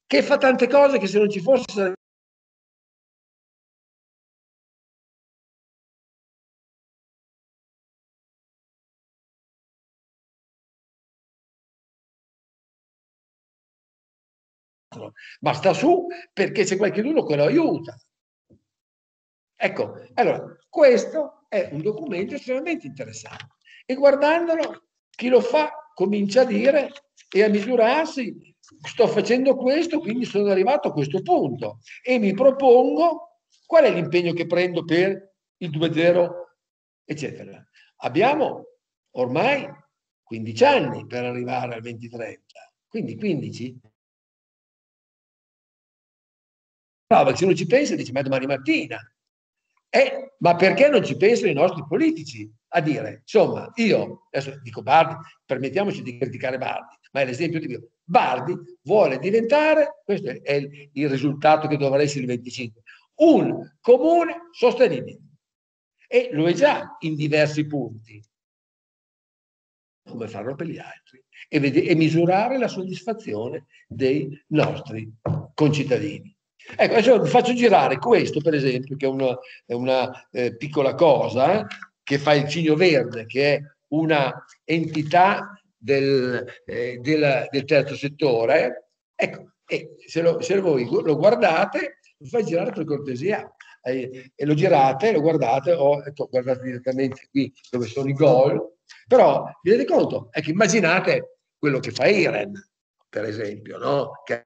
che fa tante cose che se non ci fosse... ma sta su perché c'è qualcuno che lo aiuta. Ecco, allora, questo è un documento estremamente interessante e guardandolo, chi lo fa comincia a dire e a misurarsi, sto facendo questo, quindi sono arrivato a questo punto e mi propongo qual è l'impegno che prendo per il due zero, eccetera. Abbiamo ormai quindici anni per arrivare al venti trenta, quindi quindici. Se uno ci pensa dice ma domani mattina. Eh, ma perché non ci pensano i nostri politici a dire, insomma, io adesso dico Bardi, permettiamoci di criticare Bardi, ma è l'esempio di Dio. Bardi vuole diventare, questo è il, il risultato che dovrà essere il venticinque, un comune sostenibile. E lo è già in diversi punti. Come farlo per gli altri e, vede- e misurare la soddisfazione dei nostri concittadini. Ecco, adesso vi faccio girare questo, per esempio, che è una, è una eh, piccola cosa eh, che fa il Cigno Verde, che è una entità del, eh, del, del terzo settore. Ecco, e se, lo, se voi lo guardate, lo fai girare per cortesia. Eh, e lo girate, lo guardate, o ecco, guardate direttamente qui dove sono i gol, però vi rendete conto? Ecco, immaginate quello che fa Iren, per esempio, no? Che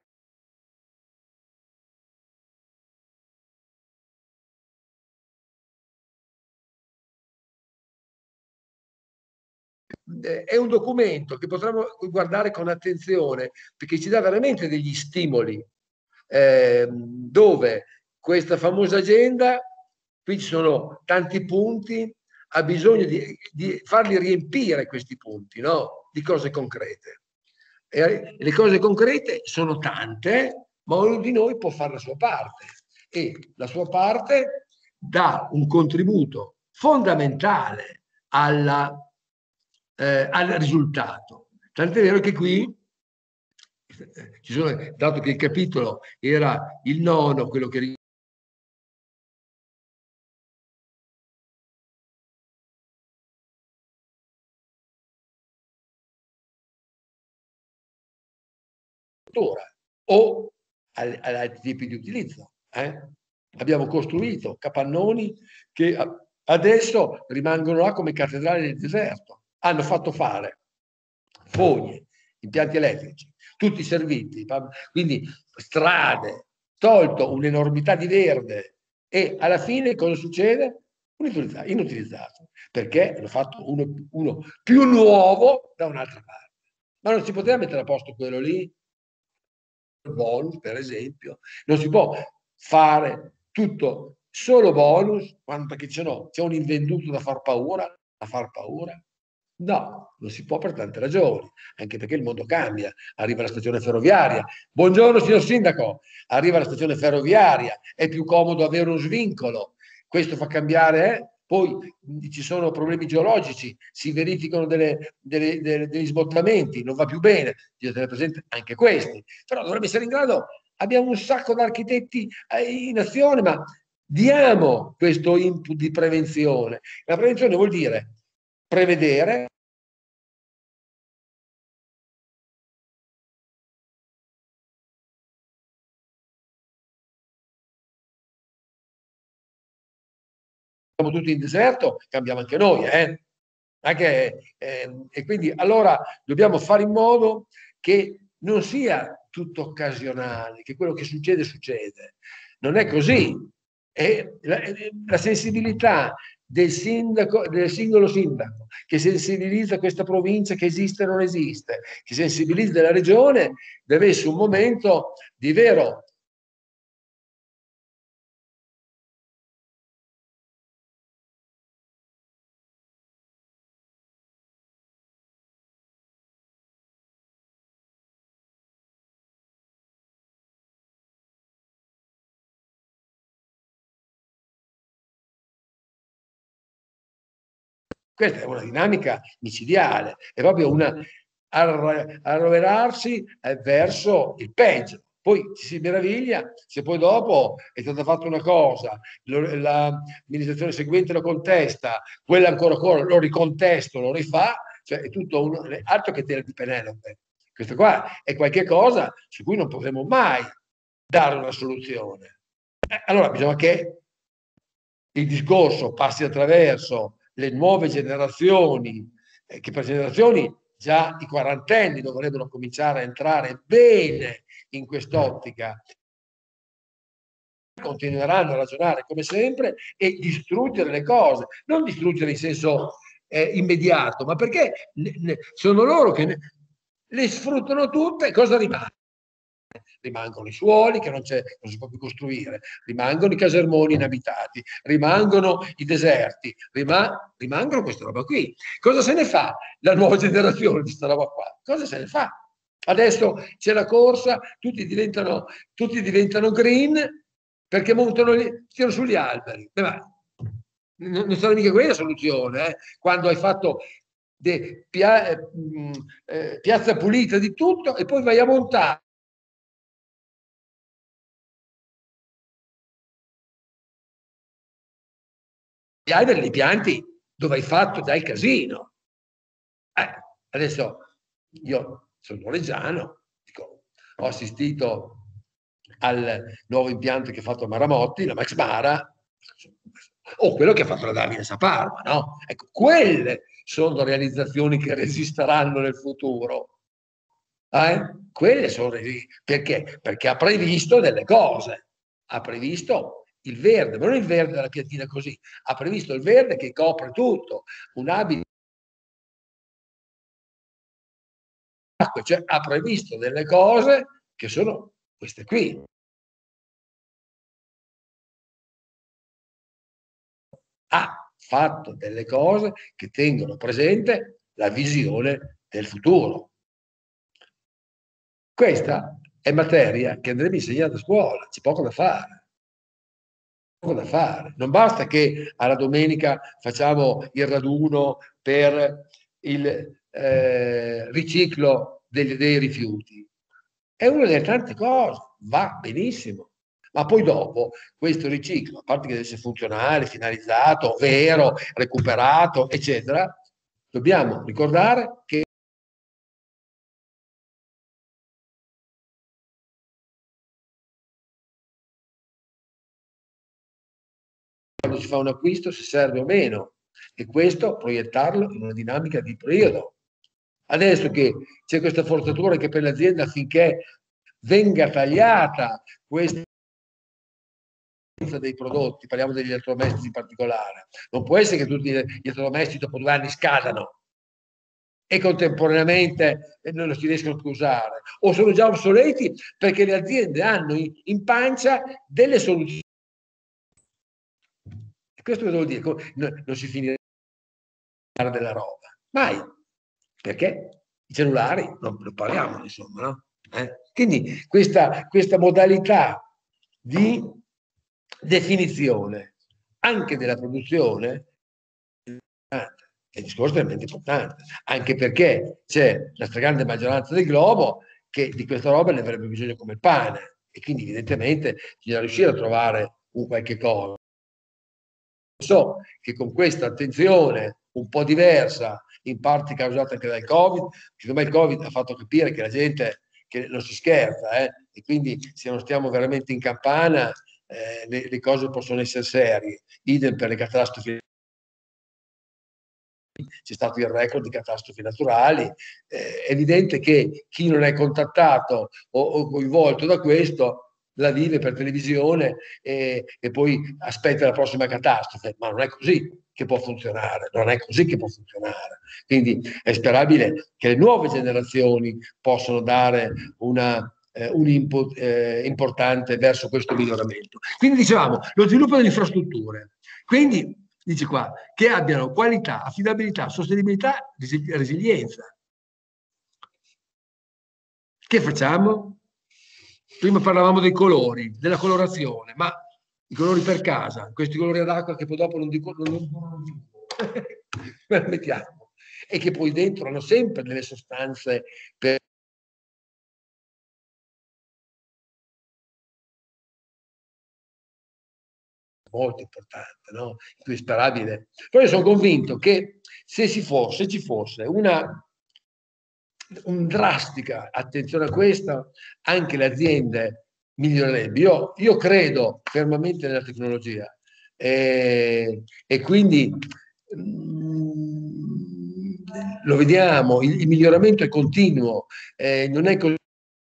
è un documento che potremmo guardare con attenzione perché ci dà veramente degli stimoli eh, dove questa famosa agenda, qui ci sono tanti punti, ha bisogno di, di farli riempire questi punti, no? Di cose concrete. E le cose concrete sono tante, ma ognuno di noi può fare la sua parte e la sua parte dà un contributo fondamentale alla eh, al risultato. Tant'è vero che qui, eh, ci sono, dato che il capitolo era il nono, quello che o ad altri tipi di utilizzo. Eh? Abbiamo costruito capannoni che adesso rimangono là come cattedrali del deserto. Hanno fatto fare fogne, impianti elettrici, tutti serviti, quindi strade, tolto un'enormità di verde e alla fine cosa succede? Inutilizzato, perché hanno fatto uno, uno più nuovo da un'altra parte. Ma non si poteva mettere a posto quello lì? Bonus, per esempio, non si può fare tutto solo bonus quando, perché c'è no, c'è un invenduto da far paura, da far paura. No, non si può per tante ragioni, anche perché il mondo cambia. Arriva la stazione ferroviaria. Buongiorno, signor Sindaco. Arriva la stazione ferroviaria, è più comodo avere uno svincolo. Questo fa cambiare, eh? Poi ci sono problemi geologici, si verificano delle, delle, delle, degli sbottamenti, non va più bene, bisogna tenere presente anche questi. Però dovrebbe essere in grado, abbiamo un sacco di architetti in azione, ma diamo questo input di prevenzione. La prevenzione vuol dire prevedere, siamo tutti in deserto, cambiamo anche noi, eh? Anche, eh, e quindi allora dobbiamo fare in modo che non sia tutto occasionale, che quello che succede succede. Non è così. E la, la sensibilità del sindaco, del singolo sindaco, che sensibilizza questa provincia che esiste o non esiste, che sensibilizza la regione, deve essere un momento di vero questa è una dinamica micidiale, è proprio una arroverarsi verso il peggio. Poi ci si meraviglia se poi dopo è stata fatta una cosa, l'amministrazione seguente lo contesta, quella ancora ancora lo ricontesto, lo rifà, cioè è tutto un, altro che tela di Penelope. Questo qua è qualche cosa su cui non potremo mai dare una soluzione. Eh, allora bisogna che il discorso passi attraverso le nuove generazioni, eh, che per generazioni già i quarantenni dovrebbero cominciare a entrare bene in quest'ottica, continueranno a ragionare come sempre e distruggere le cose, non distruggere in senso eh, immediato, ma perché ne, ne, sono loro che ne, le sfruttano tutte, cosa rimane? Rimangono i suoli che non, c'è, non si può più costruire, rimangono i casermoni inabitati, rimangono i deserti, rima, rimangono questa roba qui. Cosa se ne fa la nuova generazione di questa roba qua? Cosa se ne fa? Adesso c'è la corsa, tutti diventano, tutti diventano green perché montano, tirano sugli alberi. Beh, ma non, non sarà mica quella la soluzione, eh? Quando hai fatto de, pia, eh, piazza pulita di tutto e poi vai a montare gli alberi li pianti dove hai fatto già il casino. Eh, adesso io sono noreggiano, dico, ho assistito al nuovo impianto che ha fatto Maramotti, la Max Mara, o quello che ha fatto la Davide Saparma, no? Ecco, quelle sono realizzazioni che resisteranno nel futuro. Eh? Quelle sono perché? Perché ha previsto delle cose, ha previsto il verde, ma non il verde della piantina così, ha previsto il verde che copre tutto, un abito, cioè ha previsto delle cose che sono queste qui. Ha fatto delle cose che tengono presente la visione del futuro. Questa è materia che andrebbe insegnata a scuola, c'è poco da fare. Poco da fare. Non basta che alla domenica facciamo il raduno per il eh, riciclo dei, dei rifiuti. È una delle tante cose, va benissimo. Ma poi dopo questo riciclo, a parte che deve essere funzionale, finalizzato, vero, recuperato, eccetera, dobbiamo ricordare che quando si fa un acquisto se serve o meno, e questo proiettarlo in una dinamica di periodo. Adesso che c'è questa forzatura che per l'azienda, affinché venga tagliata questa dei prodotti, parliamo degli elettrodomestici in particolare, non può essere che tutti gli elettrodomestici dopo due anni scadano e contemporaneamente non si riescono più a usare, o sono già obsoleti perché le aziende hanno in pancia delle soluzioni. Questo cosa vuol dire? Non si finirà della roba, mai, perché i cellulari non lo parliamo, insomma, no? Eh? Quindi questa, questa modalità di definizione anche della produzione è un discorso veramente importante, anche perché c'è la stragrande maggioranza del globo che di questa roba ne avrebbe bisogno come il pane, e quindi evidentemente bisogna riuscire a trovare un qualche cosa. So che con questa attenzione un po' diversa, in parte causata anche dal Covid, secondo me il Covid ha fatto capire che la gente, che non si scherza, eh, e quindi se non stiamo veramente in campana, eh, le, le cose possono essere serie. Idem per le catastrofi. C'è stato il record di catastrofi naturali. Eh, è evidente che chi non è contattato o, o coinvolto da questo la vive per televisione e, e poi aspetta la prossima catastrofe, ma non è così che può funzionare, non è così che può funzionare. Quindi è sperabile che le nuove generazioni possano dare una, eh, un input eh, importante verso questo miglioramento. Quindi dicevamo, lo sviluppo delle infrastrutture. Quindi dice qua, che abbiano qualità, affidabilità, sostenibilità, resilienza. Che facciamo? Prima parlavamo dei colori, della colorazione, ma i colori per casa, questi colori ad acqua che poi dopo non dico, non, non, non, non mettiamo, e che poi dentro hanno sempre delle sostanze per molto importante, no? Più sperabile. Però io sono convinto che se, si fosse, se ci fosse una, una drastica attenzione a questo, anche le aziende migliorerebbero. Io, io credo fermamente nella tecnologia e, e quindi mh, lo vediamo, il, il miglioramento è continuo, eh, non è così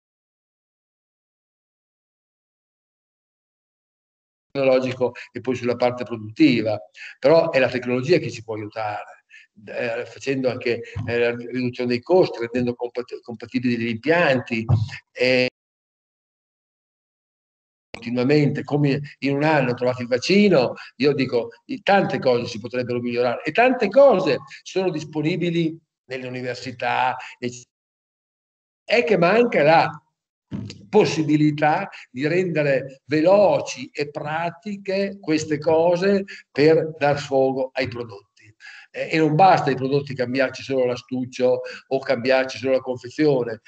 tecnologico e poi sulla parte produttiva, però è la tecnologia che ci può aiutare, eh, facendo anche eh, la riduzione dei costi, rendendo compat- compatibili gli impianti. Eh, continuamente, come in un anno ho trovato il vaccino, io dico, tante cose si potrebbero migliorare e tante cose sono disponibili nelle università, è che manca la possibilità di rendere veloci e pratiche queste cose per dar sfogo ai prodotti. Eh, e non basta i prodotti cambiarci solo l'astuccio o cambiarci solo la confezione.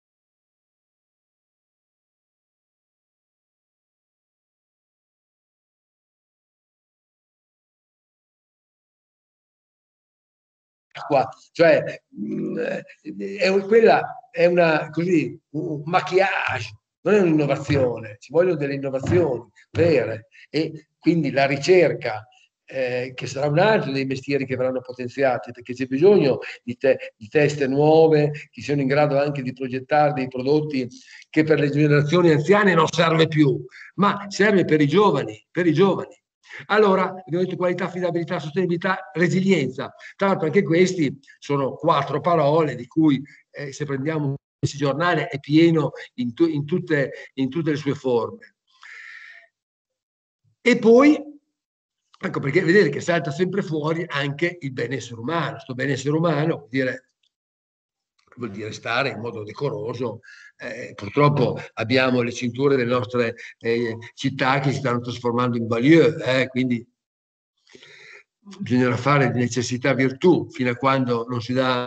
Cioè, è, quella è una, così, un maquillage, non è un'innovazione, ci vogliono delle innovazioni vere e quindi la ricerca, eh, che sarà un altro dei mestieri che verranno potenziati, perché c'è bisogno di, te, di teste nuove che siano in grado anche di progettare dei prodotti che per le generazioni anziane non serve più, ma serve per i giovani, per i giovani. Allora, abbiamo detto qualità, affidabilità, sostenibilità, resilienza. Tra l'altro anche questi sono quattro parole di cui, eh, se prendiamo questo giornale, è pieno in, tu, in, tutte, in tutte le sue forme. E poi, ecco perché vedete che salta sempre fuori anche il benessere umano. Questo benessere umano vuol dire, vuol dire stare in modo decoroso. Eh, purtroppo abbiamo le cinture delle nostre eh, città che si stanno trasformando in banlieue, eh, quindi bisognerà fare di necessità virtù fino a quando non si dà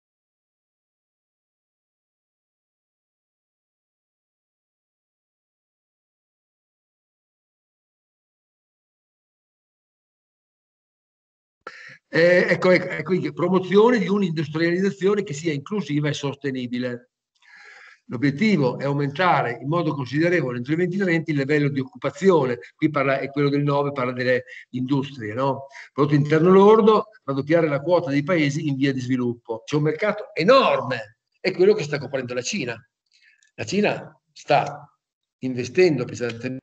eh, ecco, ecco, ecco, promozione di un'industrializzazione che sia inclusiva e sostenibile. L'obiettivo è aumentare in modo considerevole entro il duemilaventi il livello di occupazione. Qui parla, è quello del nove, parla delle industrie, no? Prodotto interno lordo, raddoppiare la quota dei paesi in via di sviluppo. C'è un mercato enorme, è quello che sta coprendo la Cina. La Cina sta investendo pesantemente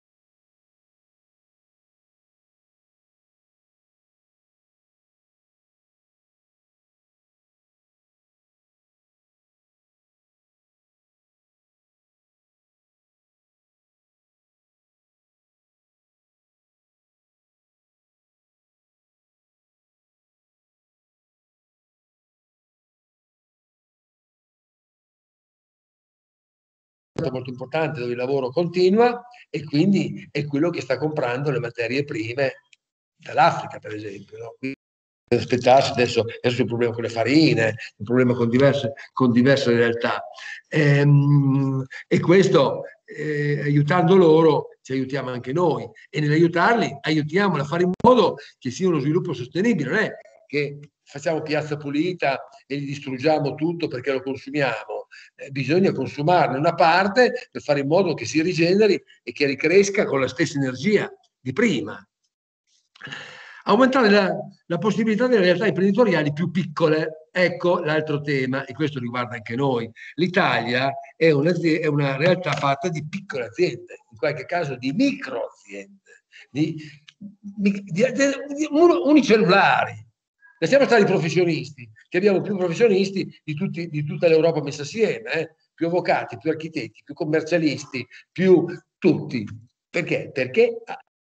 molto importante dove il lavoro continua e quindi è quello che sta comprando le materie prime dall'Africa, per esempio. No? Quindi aspettarsi adesso, adesso c'è un problema con le farine, un problema con diverse, con diverse realtà. Ehm, e questo, eh, aiutando loro, ci aiutiamo anche noi e nell'aiutarli aiutiamoli a fare in modo che sia uno sviluppo sostenibile, non è che facciamo piazza pulita e gli distruggiamo tutto perché lo consumiamo. Eh, bisogna consumarne una parte per fare in modo che si rigeneri e che ricresca con la stessa energia di prima. Aumentare la, la possibilità delle realtà imprenditoriali più piccole. Ecco l'altro tema, e questo riguarda anche noi. L'Italia è una, è una realtà fatta di piccole aziende, in qualche caso di micro aziende, di, di, di, di unicellulari. Lasciamo stare i professionisti, che abbiamo più professionisti di, tutti, di tutta l'Europa messa assieme, eh? Più avvocati, più architetti, più commercialisti, più tutti. Perché? Perché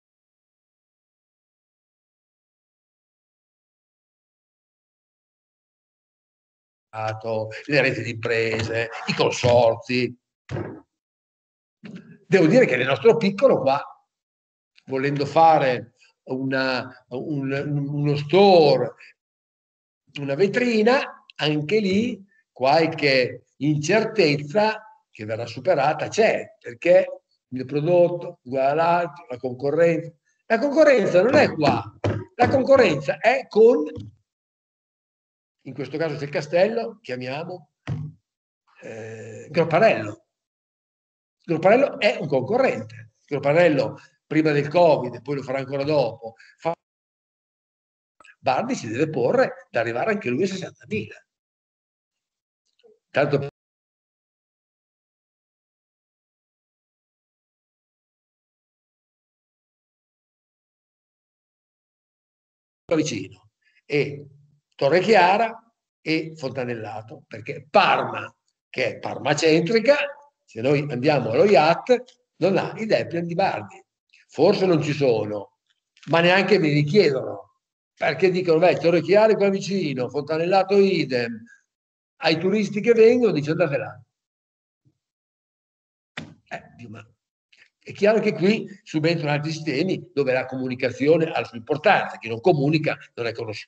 le reti di imprese, i consorzi. Devo dire che nel nostro piccolo qua, volendo fare una, un, uno store, una vetrina, anche lì qualche incertezza che verrà superata c'è, perché il prodotto uguale all'altro, la concorrenza. La concorrenza non è qua, la concorrenza è con, in questo caso c'è il castello, chiamiamo eh, Gropparello. Gropparello è un concorrente. Gropparello prima del Covid, e poi lo farà ancora dopo, fa... Bardi si deve porre da arrivare anche lui a sessantamila. Tanto vicino, e Torrechiara e Fontanellato, perché Parma, che è parmacentrica, se noi andiamo allo yacht, non ha i Depliant di Bardi. Forse non ci sono, ma neanche me li chiedono, perché dicono, beh, Torrechiara è qua vicino, Fontanellato idem. Ai turisti che vengono dice andate là. Eh, ma è chiaro che qui subentrano altri sistemi dove la comunicazione ha la sua importanza. Chi non comunica non è conosciuto.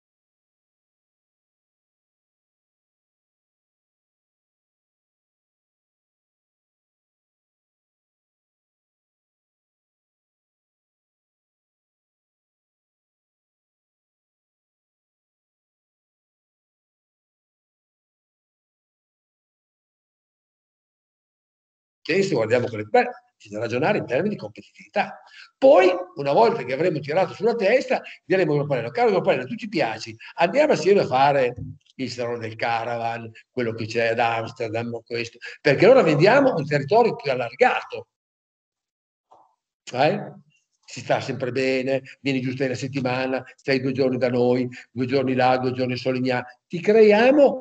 Se guardiamo quelle beh, bisogna ragionare in termini di competitività. Poi, una volta che avremo tirato sulla testa, diremo a Gropparello, caro Gropparello, tu ci piaci, andiamo assieme a fare il salone del caravan, quello che c'è ad Amsterdam, questo, perché allora vendiamo un territorio più allargato. Eh? Si sta sempre bene, vieni giusto una settimana, stai due giorni da noi, due giorni là, due giorni a Solignano, ti creiamo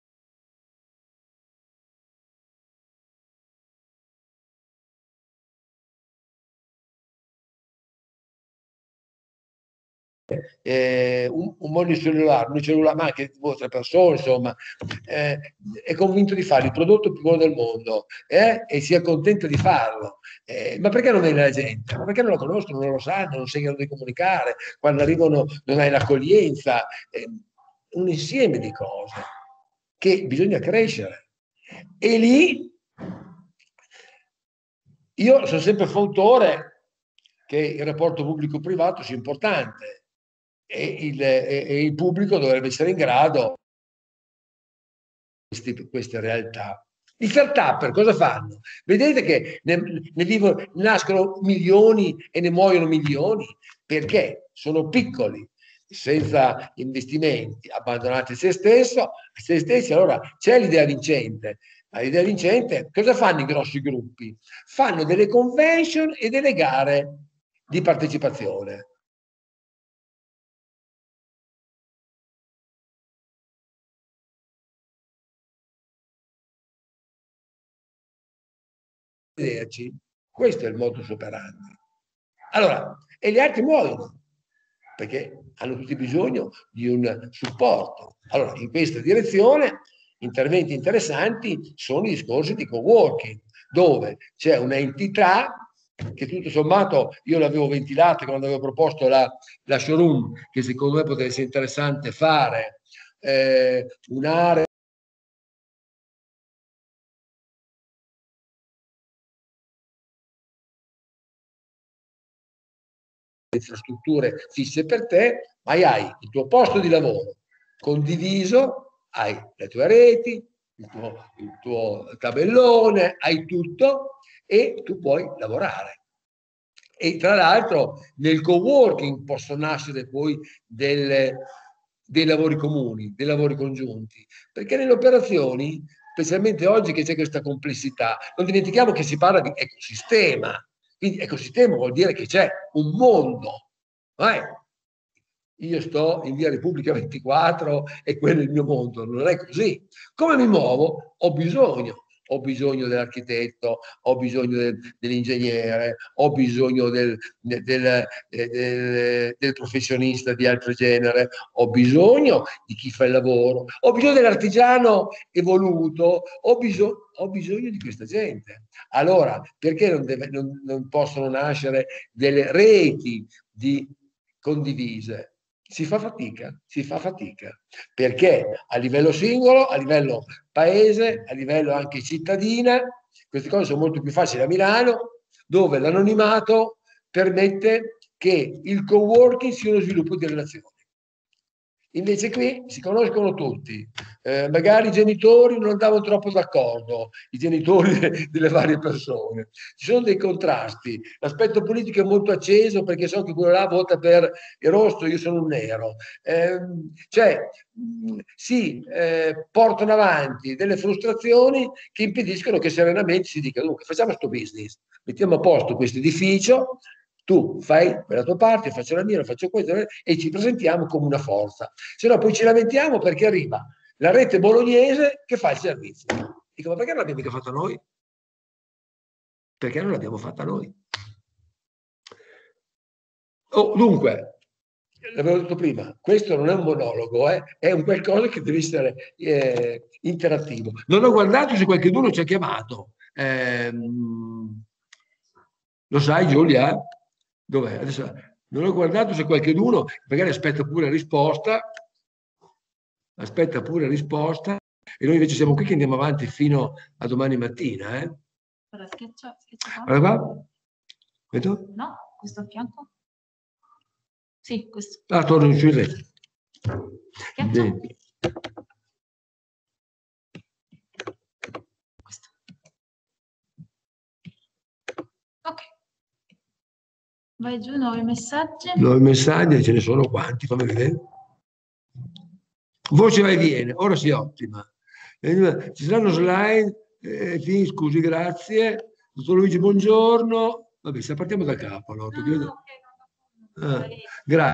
eh, un, un monicellulare, un cellulare, ma anche due o tre persone, insomma, eh, è convinto di fare il prodotto più buono del mondo eh, e si è contento di farlo. Eh, ma perché non viene la gente? Ma perché non lo conoscono, non lo sanno, non sanno di comunicare, quando arrivano non hai l'accoglienza, eh, un insieme di cose che bisogna crescere. E lì io sono sempre fautore che il rapporto pubblico-privato sia importante e il, e, e il pubblico dovrebbe essere in grado di queste, queste realtà. I start-up cosa fanno? Vedete che ne, ne vivono, nascono milioni e ne muoiono milioni perché sono piccoli, senza investimenti, abbandonati a se stesso, a se stessi. Allora c'è l'idea vincente. L'idea vincente, cosa fanno i grossi gruppi? Fanno delle convention e delle gare di partecipazione. Questo è il modus operandi. Allora, e gli altri muoiono perché hanno tutti bisogno di un supporto. Allora, in questa direzione, interventi interessanti sono i discorsi di coworking, dove c'è un'entità che tutto sommato io l'avevo ventilato quando avevo proposto la, la showroom, che secondo me potrebbe essere interessante fare eh, un'area infrastrutture fisse per te, ma hai il tuo posto di lavoro condiviso, hai le tue reti, il tuo, il tuo tabellone, hai tutto e tu puoi lavorare. E tra l'altro nel coworking possono nascere poi delle, dei lavori comuni, dei lavori congiunti, perché nelle operazioni, specialmente oggi che c'è questa complessità, non dimentichiamo che si parla di ecosistema. Quindi ecosistema vuol dire che c'è un mondo. Eh? Io sto in via Repubblica ventiquattro e quello è il mio mondo, non è così. Come mi muovo? Ho bisogno. Ho bisogno dell'architetto, ho bisogno del, dell'ingegnere, ho bisogno del, del, del, del, del professionista di altro genere, ho bisogno di chi fa il lavoro, ho bisogno dell'artigiano evoluto, ho, bisog- ho bisogno di questa gente. Allora, perché non, deve, non, non possono nascere delle reti di condivise? Si fa fatica, si fa fatica, perché a livello singolo, a livello paese, a livello anche cittadina, queste cose sono molto più facili a Milano, dove l'anonimato permette che il co-working sia uno sviluppo di relazioni. Invece qui si conoscono tutti, eh, magari i genitori non andavano troppo d'accordo, i genitori delle varie persone. Ci sono dei contrasti, l'aspetto politico è molto acceso perché so che quello là vota per il rosso, io sono un nero. Eh, cioè, si eh, portano avanti delle frustrazioni che impediscono che serenamente si dica: dunque, facciamo sto business, mettiamo a posto questo edificio, tu fai la tua parte, io faccio la mia, faccio questo e ci presentiamo come una forza. Se no poi ci lamentiamo perché arriva la rete bolognese che fa il servizio. Dico, ma perché non l'abbiamo mica fatta noi? Perché non l'abbiamo fatta noi? Oh, dunque, l'avevo detto prima, questo non è un monologo, eh? È un qualcosa che deve essere eh, interattivo. Non ho guardato se qualcuno ci ha chiamato. Eh, lo sai, Giulia? Dov'è? Adesso non ho guardato se qualcuno magari aspetta pure risposta, aspetta pure risposta, e noi invece siamo qui che andiamo avanti fino a domani mattina. Eh? Allora, schiaccia, schiaccia Guarda qua. Vedo? No, questo a fianco? Sì, questo. Ah, torno su in rete. Schiaccia. Questo. Ok. Vai giù, nuovi messaggi. Nuovi messaggi, ce ne sono quanti? Fammi vedere. Voce va e viene, ora si ottima. Ci saranno slide, eh, scusi, grazie. Dottor Luigi, buongiorno. Vabbè, se partiamo da capo. Allora, no, no, okay, no, no. Ah, grazie.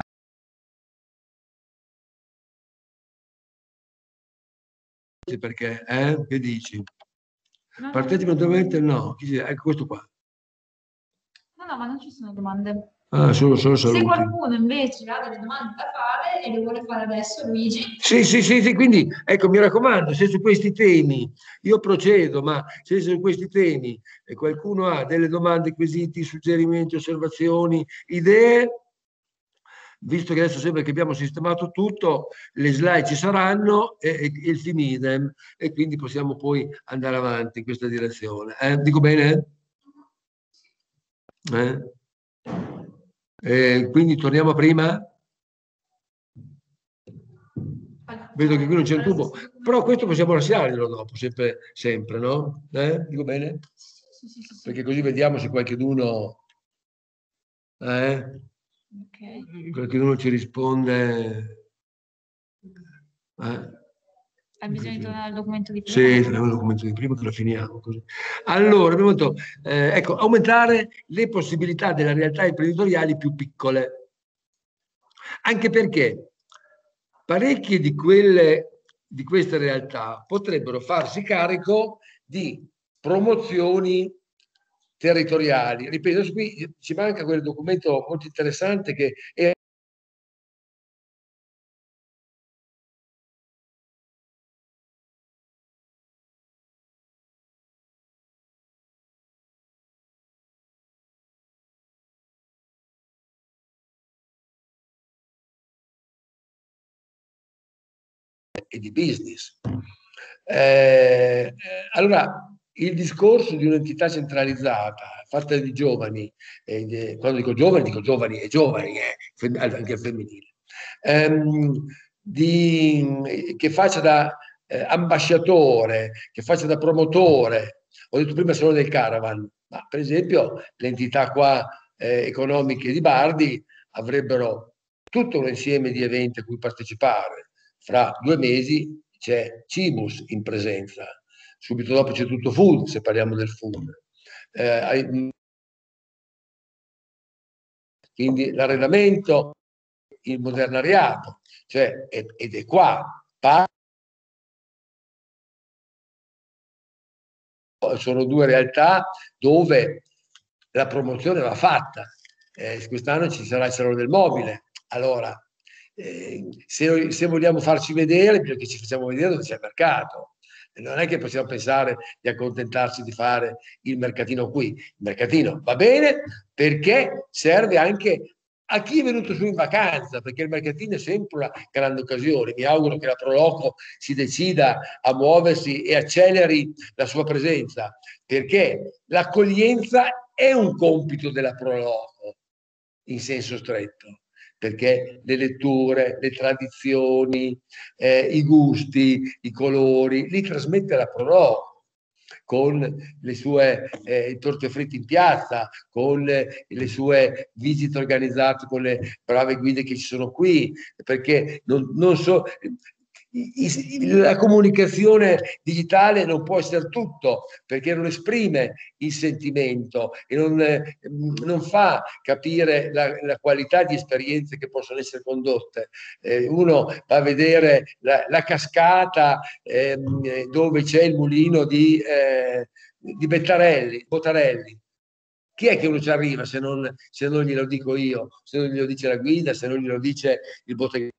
Perché, eh? Che dici? No, Partecipa naturalmente? No. Ecco questo qua. No, no, ma non ci sono domande. Ah, solo, solo saluti. Se qualcuno invece ha delle domande da fare e le vuole fare adesso, Luigi. Sì, sì, sì, sì, quindi ecco, mi raccomando, se su questi temi io procedo, ma se su questi temi eh, qualcuno ha delle domande, quesiti, suggerimenti, osservazioni, idee, visto che adesso sembra che abbiamo sistemato tutto, le slide ci saranno e, e, e il finidem, e quindi possiamo poi andare avanti in questa direzione. Eh? Dico bene? Eh? Eh, quindi torniamo a prima? Vedo che qui non c'è un tubo, però questo possiamo lasciarlo dopo, sempre, sempre no? Eh? Dico bene? Sì, sì, sì, sì. Perché così vediamo se qualcuno, eh? Okay. Qualcuno ci risponde. Eh? Hai bisogno di tornare al documento di prima? Sì, torniamo al documento di prima che lo finiamo così. Allora, abbiamo detto, eh, ecco, aumentare le possibilità delle realtà imprenditoriali più piccole. Anche perché parecchie di quelle di queste realtà potrebbero farsi carico di promozioni territoriali. Ripeto, qui ci manca quel documento molto interessante che è e di business. Eh, allora, il discorso di un'entità centralizzata, fatta di giovani, eh, quando dico giovani, dico giovani e giovani, eh, anche al femminile, ehm, di, che faccia da eh, ambasciatore, che faccia da promotore, ho detto prima solo del caravan, ma per esempio le entità qua eh, economiche di Bardi avrebbero tutto un insieme di eventi a cui partecipare. Fra due mesi c'è Cibus in presenza, subito dopo c'è tutto food, se parliamo del food. Eh, quindi l'arredamento, il modernariato, cioè, ed è qua, sono due realtà dove la promozione va fatta. Eh, quest'anno ci sarà il Salone del Mobile. Allora, eh, se, se vogliamo farci vedere, bisogna che ci facciamo vedere dove c'è il mercato. Non è che possiamo pensare di accontentarci di fare il mercatino qui. Il mercatino va bene perché serve anche a chi è venuto su in vacanza, perché il mercatino è sempre una grande occasione. Mi auguro che la Proloco si decida a muoversi e acceleri la sua presenza, perché l'accoglienza è un compito della Proloco. in senso stretto, perché le letture, le tradizioni, eh, i gusti, i colori, li trasmette la Prolog con le sue eh, torte fritte in piazza, con le, le sue visite organizzate con le brave guide che ci sono qui, perché non, non so, la comunicazione digitale non può essere tutto, perché non esprime il sentimento e non, eh, non fa capire la, la qualità di esperienze che possono essere condotte. Eh, uno va a vedere la, la cascata ehm, dove c'è il mulino di, eh, di Bettarelli, Bottarelli. Chi è che uno ci arriva se non, se non glielo dico io, se non glielo dice la guida, se non glielo dice il bottegaio?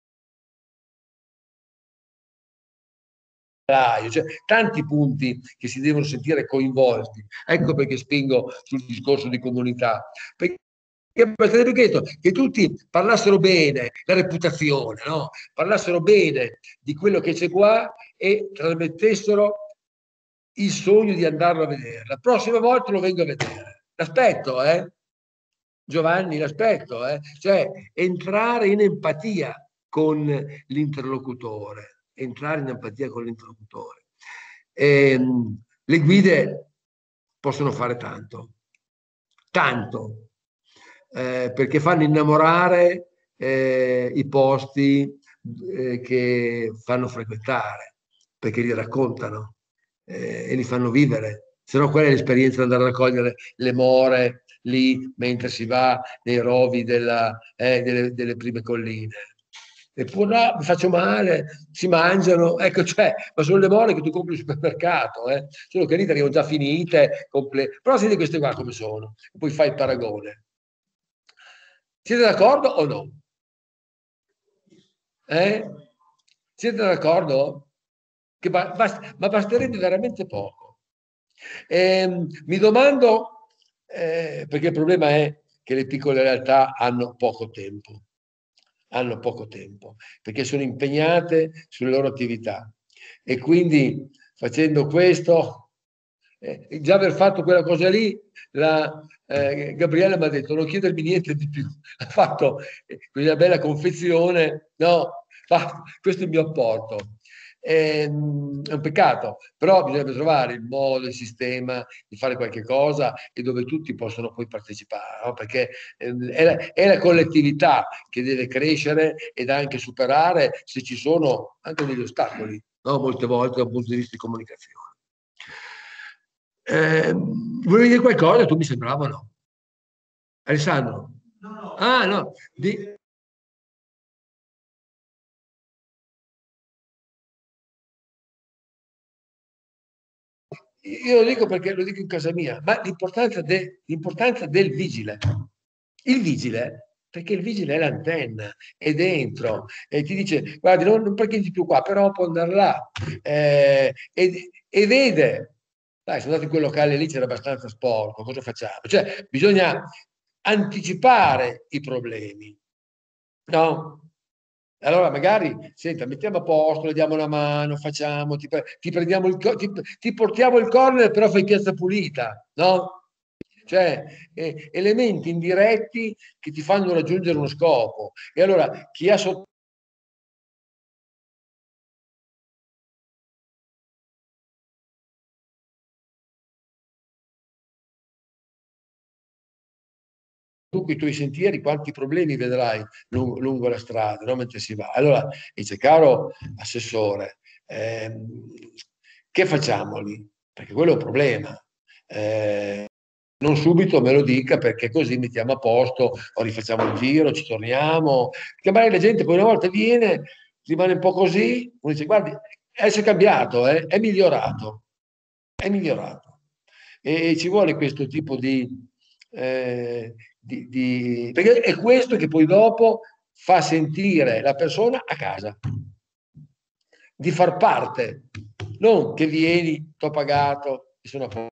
Cioè, tanti punti che si devono sentire coinvolti. Ecco perché spingo sul discorso di comunità. Perché sarebbe detto che tutti parlassero bene, la reputazione, no? Parlassero bene di quello che c'è qua e trasmettessero il sogno di andarlo a vedere. La prossima volta lo vengo a vedere. L'aspetto, eh? Giovanni, l'aspetto, eh? Cioè entrare in empatia con l'interlocutore, entrare in empatia con l'interlocutore. E, le guide possono fare tanto, tanto, eh, perché fanno innamorare eh, i posti eh, che fanno frequentare, perché li raccontano eh, e li fanno vivere. Se no, qual è l'esperienza di andare a raccogliere le more lì mentre si va nei rovi della, eh, delle, delle prime colline? Eppure no, mi faccio male, si mangiano, ecco, cioè, ma sono le more che tu compri al supermercato, eh? Solo che lì te arrivano già finite, comple... però senti queste qua come sono, e poi fai il paragone. Siete d'accordo o no? Eh? Siete d'accordo? Che ba- bast- ma basterebbe veramente poco. Eh, mi domando, eh, perché il problema è che le piccole realtà hanno poco tempo, hanno poco tempo, perché sono impegnate sulle loro attività e quindi facendo questo, eh, già aver fatto quella cosa lì, la, eh, Gabriele mi ha detto non chiedermi niente di più, ha fatto eh, quella bella confezione, no, fa, questo è il mio apporto. È, è un peccato, però bisogna trovare il modo, il sistema di fare qualche cosa e dove tutti possono poi partecipare, no? Perché è la, è la collettività che deve crescere ed anche superare se ci sono anche degli ostacoli, no? Molte volte dal punto di vista di comunicazione. Eh, volevi dire qualcosa? Tu mi sembrava no. Alessandro? No, no. Ah, no. Di... Io lo dico perché lo dico in casa mia, ma l'importanza, de, l'importanza del vigile. Il vigile, perché il vigile è l'antenna, è dentro, e ti dice, guardi, non, non parcheggi più qua, però può andare là. Eh, e, e vede, dai, sono andato in quel locale lì, c'era abbastanza sporco, cosa facciamo? Cioè, bisogna anticipare i problemi, no? Allora magari, senta, mettiamo a posto, le diamo una mano, facciamo, ti, ti prendiamo il ti, ti portiamo il corner, però fai piazza pulita, no? Cioè, eh, elementi indiretti che ti fanno raggiungere uno scopo. E allora chi ha sotto i tuoi sentieri, quanti problemi vedrai lungo, lungo la strada, no? Mentre si va. Allora dice, caro assessore, ehm, che facciamo lì? Perché quello è un problema. Eh, non subito me lo dica perché così mettiamo a posto o rifacciamo il giro, ci torniamo. Perché magari la gente poi una volta viene, rimane un po' così, uno dice, guardi, è cambiato, eh? È migliorato, è migliorato. E, e ci vuole questo tipo di, eh, di, di... Perché è questo che poi dopo fa sentire la persona a casa, di far parte, non che vieni, t'ho pagato e sono a posto.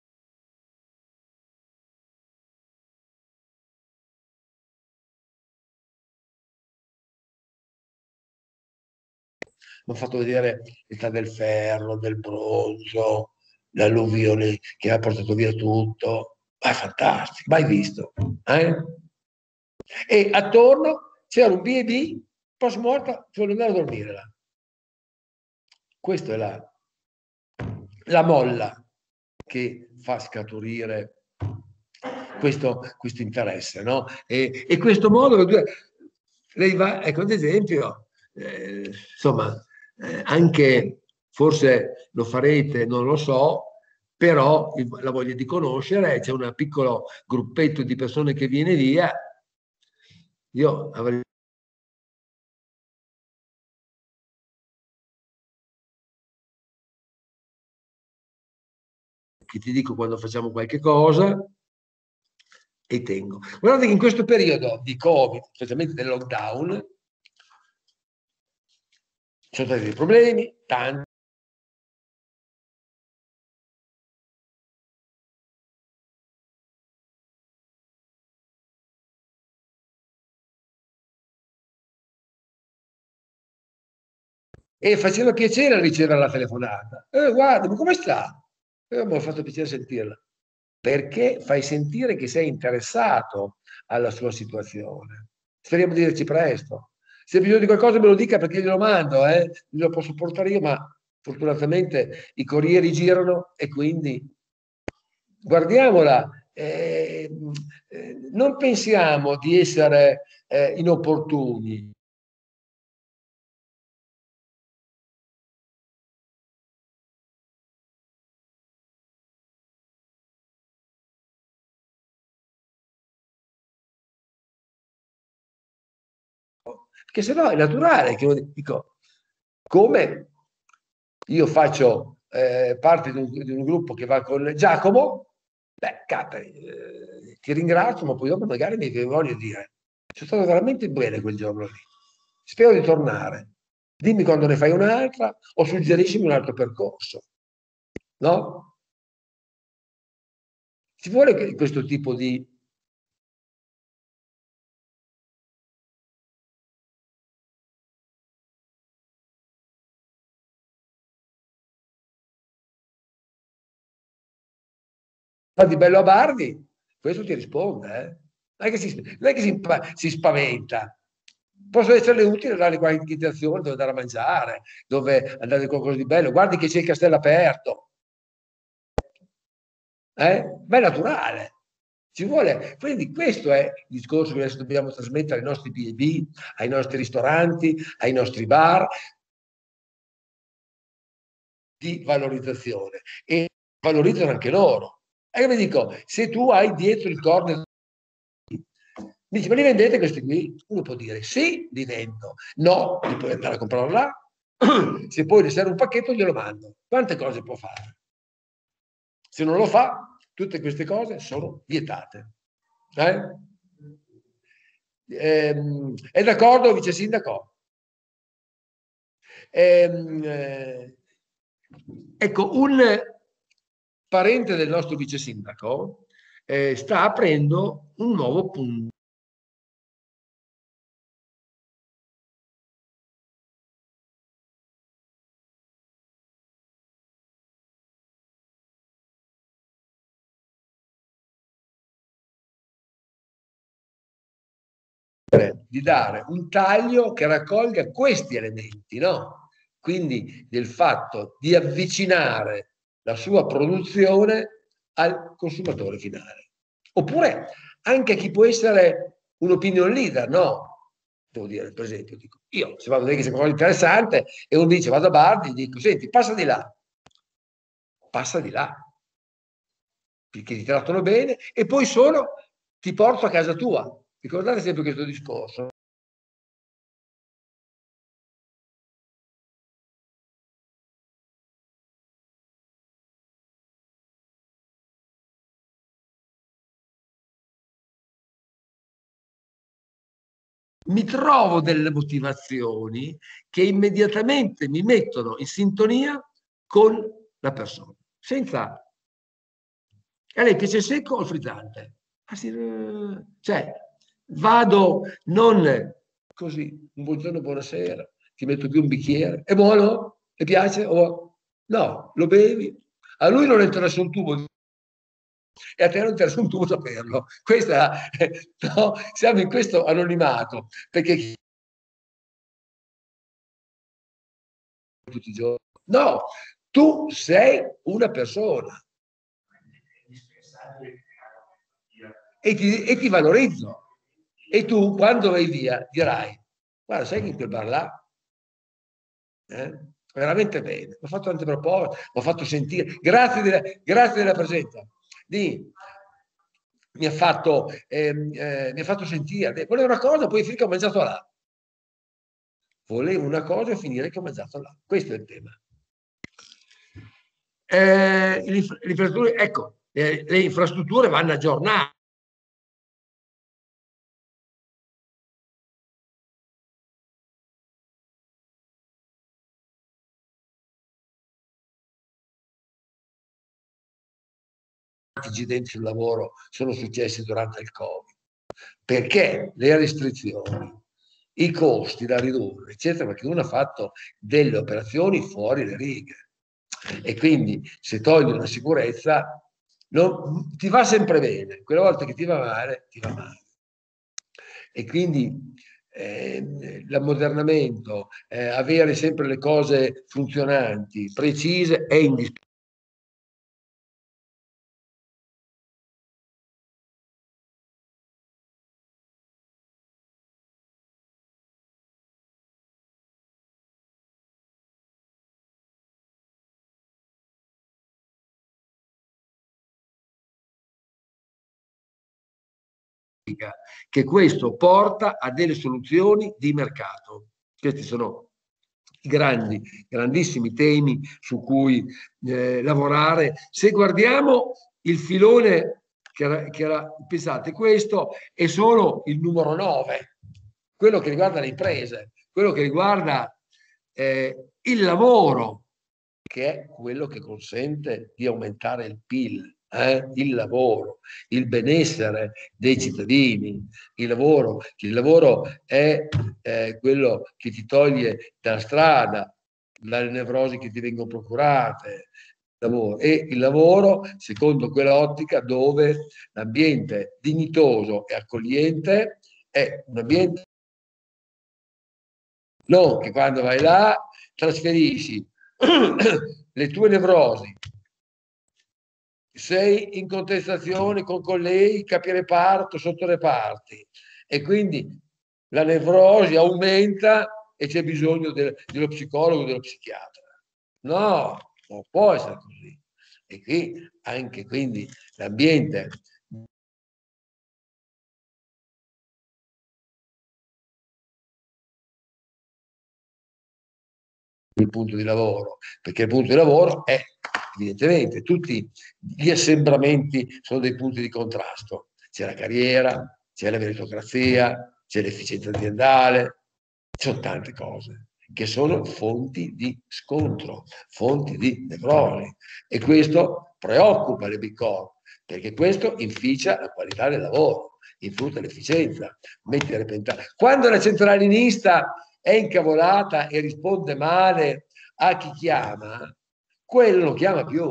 Mi ha fatto vedere l'età del ferro, del bronzo, l'alluvione che ha portato via tutto. Ma è fantastico, mai visto. Eh? E attorno c'era un bi e bi, post morta, sono andato a dormire là. Questa è la, la molla che fa scaturire questo, questo interesse, no? E, e questo modo, lei va, ecco, ad esempio, eh, insomma, eh, anche forse lo farete, non lo so, però la voglia di conoscere, c'è un piccolo gruppetto di persone che viene via. Io avrei che ti dico quando facciamo qualche cosa e tengo. Guardate che in questo periodo di Covid, specialmente del lockdown, ci sono stati dei problemi, tanti. E faceva piacere ricevere la telefonata. Eh, guarda, ma come sta? Eh, mi ha fatto piacere sentirla. Perché fai sentire che sei interessato alla sua situazione. Speriamo di vederci presto. Se hai bisogno di qualcosa me lo dica perché glielo mando, eh? Lo posso portare io, ma fortunatamente i corrieri girano e quindi guardiamola. Eh, eh, non pensiamo di essere eh, inopportuni. Perché se no è naturale che uno dico, come io faccio eh, parte di un, di un gruppo che va con Giacomo, beh, capri, eh, ti ringrazio, ma poi dopo magari mi voglio dire, sono stato veramente bene quel giorno lì. Spero di tornare. Dimmi quando ne fai un'altra o suggeriscimi un altro percorso. No? Ci vuole questo tipo di fa di bello a Bardi, questo ti risponde, eh? Non è che si, non è che si, si spaventa. Possono esserle utili dare qualche indicazione dove andare a mangiare, dove andare con qualcosa di bello. Guardi che c'è il castello aperto. Eh? Ma è naturale. Ci vuole. Quindi questo è il discorso che adesso dobbiamo trasmettere ai nostri bi e bi, ai nostri ristoranti, ai nostri bar, di valorizzazione. E valorizzano anche loro. E io mi dico, se tu hai dietro il corner, mi dice, ma li vendete questi qui? Uno può dire sì, li vendo. No, li puoi andare a comprare là. Se poi ne serve un pacchetto, glielo mando. Quante cose può fare? Se non lo fa, tutte queste cose sono vietate. Eh? Ehm, è d'accordo, vice sindaco? Ehm, eh, ecco, un parente del nostro vice sindaco eh, sta aprendo un nuovo punto di dare un taglio che raccolga questi elementi, no? Quindi del fatto di avvicinare la sua produzione al consumatore finale. Oppure anche chi può essere un opinion leader, no? Devo dire, per esempio, dico, io se vado a vedere che c'è qualcosa di interessante e uno dice vado a Bardi, dico, senti, passa di là, passa di là, perché ti trattano bene e poi solo ti porto a casa tua. Ricordate sempre questo discorso. Mi trovo delle motivazioni che immediatamente mi mettono in sintonia con la persona, senza... A lei piace il secco o il frizzante? Ah, sì, eh, cioè, vado non così, un buongiorno, buonasera, ti metto più un bicchiere, è buono? Ti piace? Oh, no, lo bevi? A lui non interessa un tubo e a te non interessa un tubo saperlo. Questa, no, siamo in questo anonimato, perché tutti i giorni. No, tu sei una persona e ti, e ti valorizzo. E tu, quando vai via, dirai, guarda, sai che in quel bar là, eh, veramente bene, mi ho fatto tante proposte, mi ho fatto sentire, grazie della, grazie della presenza, di, mi ha fatto, ehm, eh, mi ha fatto sentire, volevo una cosa, poi finché ho mangiato là. Volevo una cosa e finire che ho mangiato là. Questo è il tema. Eh, le, le infrastrutture, ecco, eh, le infrastrutture vanno aggiornate. Quanti incidenti sul lavoro sono successi durante il Covid? Perché le restrizioni, i costi da ridurre, eccetera, perché uno ha fatto delle operazioni fuori le righe. E quindi se togli una sicurezza non, ti va sempre bene, quella volta che ti va male, ti va male. E quindi eh, l'ammodernamento, eh, avere sempre le cose funzionanti, precise, è indispensabile. Che questo porta a delle soluzioni di mercato. Questi sono i grandi, grandissimi temi su cui eh, lavorare. Se guardiamo il filone che era, che era, pensate, questo è solo il numero nove, quello che riguarda le imprese, quello che riguarda eh, il lavoro, che è quello che consente di aumentare il P I L. Eh, il lavoro, il benessere dei cittadini, il lavoro, il lavoro è eh, quello che ti toglie dalla strada, dalle nevrosi che ti vengono procurate, lavoro. E il lavoro secondo quell'ottica dove l'ambiente dignitoso e accogliente è un ambiente non che quando vai là trasferisci le tue nevrosi, sei in contestazione con colleghi, capireparto, sottoreparti e quindi la nevrosi aumenta e c'è bisogno del, dello psicologo, dello psichiatra. No, non può essere così. E qui anche quindi l'ambiente il punto di lavoro, perché il punto di lavoro è evidentemente tutti gli assembramenti sono dei punti di contrasto. C'è la carriera, c'è la meritocrazia, c'è l'efficienza aziendale, ci sono tante cose che sono fonti di scontro, fonti di nevrosi e questo preoccupa le Big Corp perché questo inficia la qualità del lavoro, infrutta l'efficienza, mette a repentaglio. Quando la centralinista è incavolata e risponde male a chi chiama, quello non chiama più.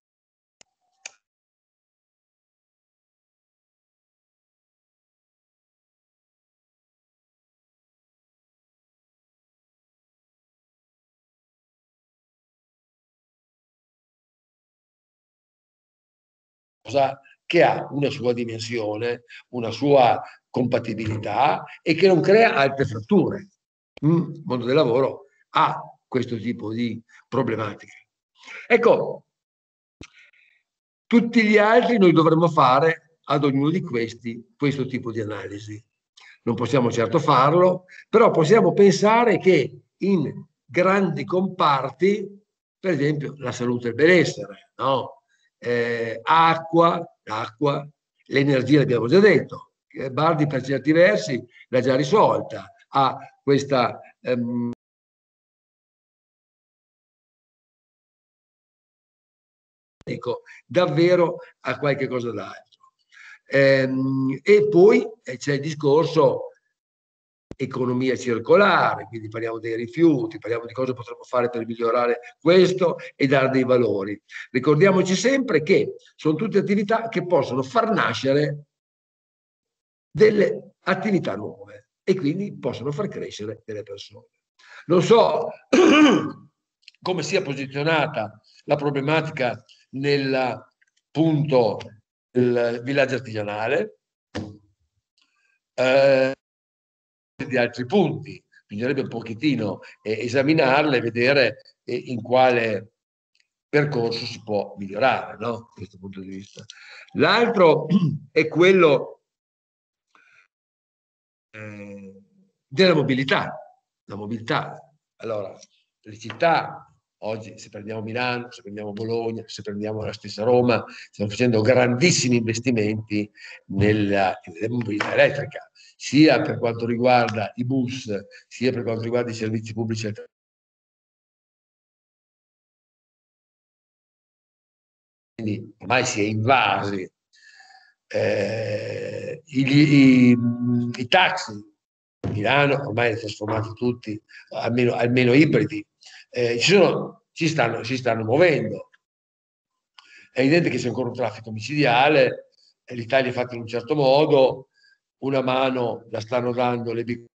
Cosa che ha una sua dimensione, una sua compatibilità e che non crea altre fratture. Il mondo del lavoro ha questo tipo di problematiche. Ecco, tutti gli altri noi dovremmo fare ad ognuno di questi questo tipo di analisi. Non possiamo certo farlo, però possiamo pensare che in grandi comparti, per esempio la salute e il benessere, no? eh, acqua, acqua, l'energia l'abbiamo già detto, Bardi per certi versi l'ha già risolta, ha questa ehm, davvero a qualche cosa d'altro. Ehm, e poi c'è il discorso economia circolare, quindi parliamo dei rifiuti, parliamo di cosa potremmo fare per migliorare questo e dare dei valori. Ricordiamoci sempre che sono tutte attività che possono far nascere delle attività nuove e quindi possono far crescere delle persone. Non so come sia posizionata la problematica nel punto del villaggio artigianale, eh, di altri punti, bisognerebbe un pochettino eh, esaminarle e vedere eh, in quale percorso si può migliorare, no? Da questo punto di vista. L'altro è quello eh, della mobilità. La mobilità. Allora, le città, oggi se prendiamo Milano, se prendiamo Bologna, se prendiamo la stessa Roma, stiamo facendo grandissimi investimenti nella, nella mobilità elettrica, sia per quanto riguarda i bus, sia per quanto riguarda i servizi pubblici. Quindi ormai si è invasi eh, i, i, i taxi. Milano ormai è trasformati tutti, almeno, almeno ibridi, eh, ci, sono, ci, stanno, ci stanno muovendo. È evidente che c'è ancora un traffico micidiale, l'Italia è fatta in un certo modo, una mano la stanno dando le big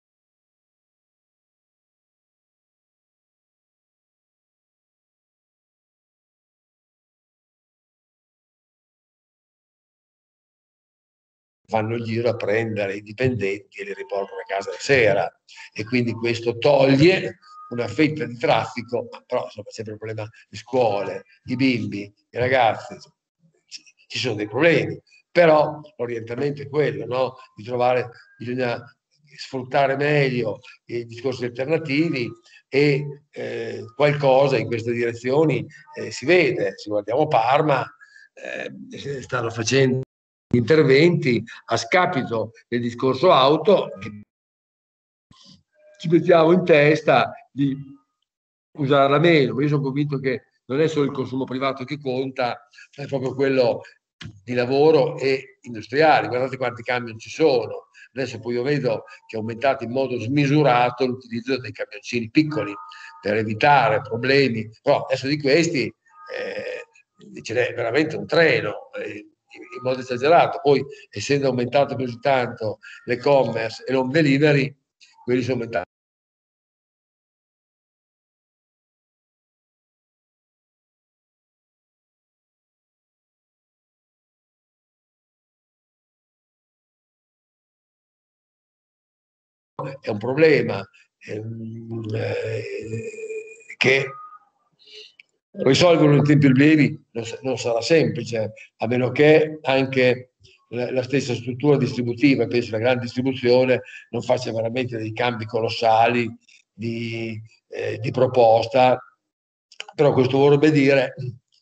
fanno il giro a prendere i dipendenti e li riportano a casa la sera, e quindi questo toglie una fetta di traffico, però insomma, c'è sempre il problema di scuole, i bimbi, i ragazzi, ci sono dei problemi, però l'orientamento è quello, no? Di trovare, bisogna sfruttare meglio i discorsi alternativi e eh, qualcosa in queste direzioni eh, si vede. Se guardiamo Parma, eh, stanno facendo interventi a scapito del discorso auto, che ci mettiamo in testa di usarla meno. Io sono convinto che non è solo il consumo privato che conta, è proprio quello di lavoro e industriali. Guardate quanti camion ci sono. Adesso poi io vedo che è aumentato in modo smisurato l'utilizzo dei camioncini piccoli per evitare problemi, però adesso di questi eh, ce n'è veramente un treno eh, in modo esagerato. Poi, essendo aumentato così tanto l'e-commerce e l'home delivery, quelli sono aumentati. È un problema ehm, eh, che risolverlo in tempi brevi non, non sarà semplice, a meno che anche la, la stessa struttura distributiva, penso la grande distribuzione, non faccia veramente dei cambi colossali di, eh, di proposta, però questo vorrebbe dire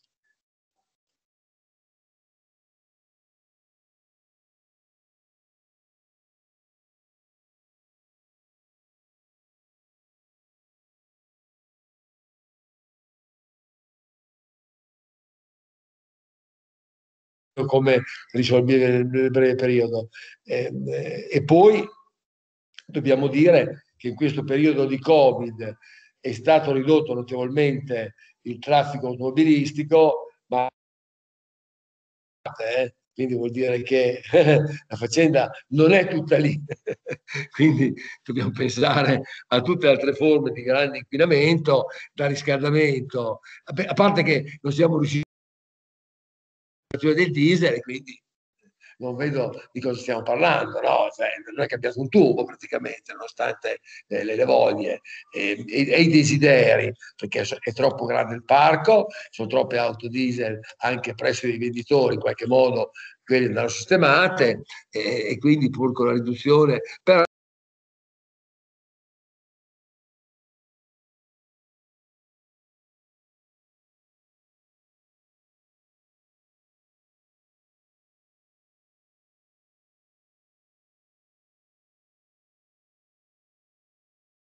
come risolvere nel breve periodo. Eh, eh, e poi dobbiamo dire che in questo periodo di Covid è stato ridotto notevolmente il traffico automobilistico, ma eh, quindi vuol dire che la faccenda non è tutta lì. Quindi dobbiamo pensare a tutte le altre forme di grande inquinamento, da riscaldamento, a parte che non siamo riusciti del diesel, e quindi non vedo di cosa stiamo parlando, no? Cioè, non è cambiato un tubo praticamente, nonostante eh, le, le voglie e, e, e, i desideri, perché è troppo grande il parco, sono troppe auto diesel anche presso i venditori, in qualche modo quelle andranno sistemate, e, e quindi pur con la riduzione, però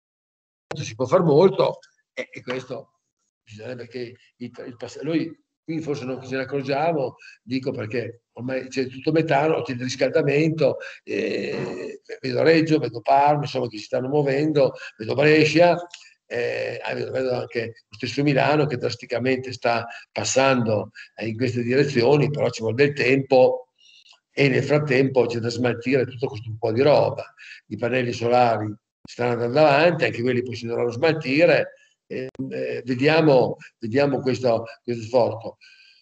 si può fare molto, e, e questo bisognerebbe che il, il, noi qui forse non ce ne accorgiamo, dico perché ormai c'è tutto metano, c'è il riscaldamento, eh, vedo Reggio, vedo Parma, insomma, che si stanno muovendo, vedo Brescia, eh, vedo, vedo anche lo stesso Milano che drasticamente sta passando eh, in queste direzioni, però ci vuole del tempo e nel frattempo c'è da smaltire tutto questo un po' di roba. I pannelli solari stanno andando avanti, anche quelli poi si dovranno smaltire. Eh, eh, vediamo, vediamo questo, questo sforzo.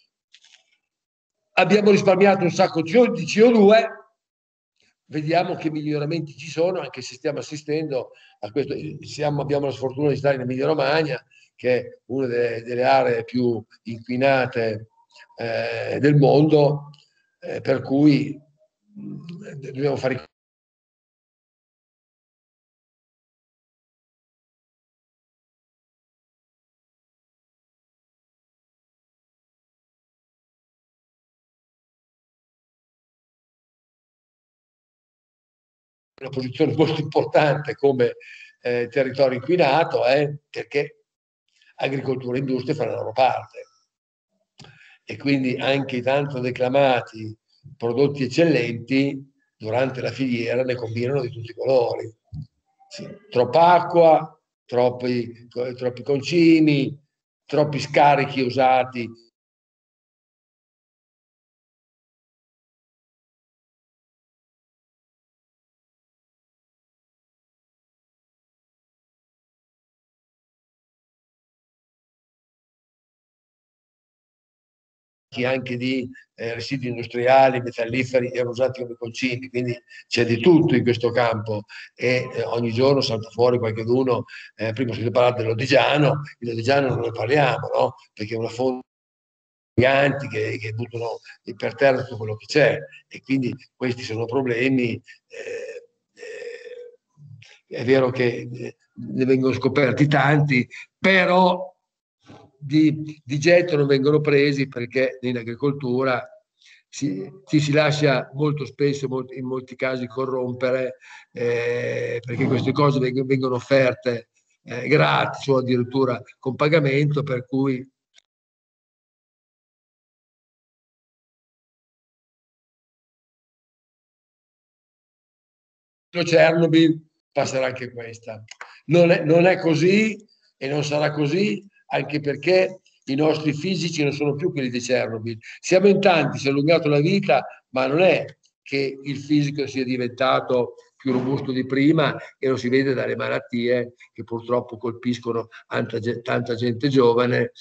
Abbiamo risparmiato un sacco di C O due, vediamo che miglioramenti ci sono, anche se stiamo assistendo a questo. Siamo, abbiamo la sfortuna di stare in Emilia Romagna, che è una delle, delle aree più inquinate eh, del mondo, eh, per cui mh, dobbiamo fare una posizione molto importante come eh, territorio inquinato, eh, perché agricoltura e industria fanno la loro parte. E quindi anche i tanto declamati prodotti eccellenti durante la filiera ne combinano di tutti i colori. Sì, troppa acqua, troppi, troppi concimi, troppi scarichi usati. Anche di eh, residui industriali, metalliferi erano usati come concimi, quindi c'è di tutto in questo campo e eh, ogni giorno salta fuori qualcheduno. Eh, prima si è parlato dell'Odigiano, il Lodigiano non ne parliamo, no? Perché è una fonte giganti che, che buttano per terra tutto quello che c'è e quindi questi sono problemi. Eh, eh, è vero che eh, ne vengono scoperti tanti, però di, di getto non vengono presi perché in agricoltura si, ci si lascia molto spesso, molto, in molti casi, corrompere eh, perché queste cose vengono, vengono offerte eh, gratis o addirittura con pagamento, per cui Chernobyl passerà anche questa. Non è, non è così e non sarà così, anche perché i nostri fisici non sono più quelli di Chernobyl. Siamo in tanti, si è allungato la vita, ma non è che il fisico sia diventato più robusto di prima e lo si vede dalle malattie che purtroppo colpiscono tanta, tanta gente giovane.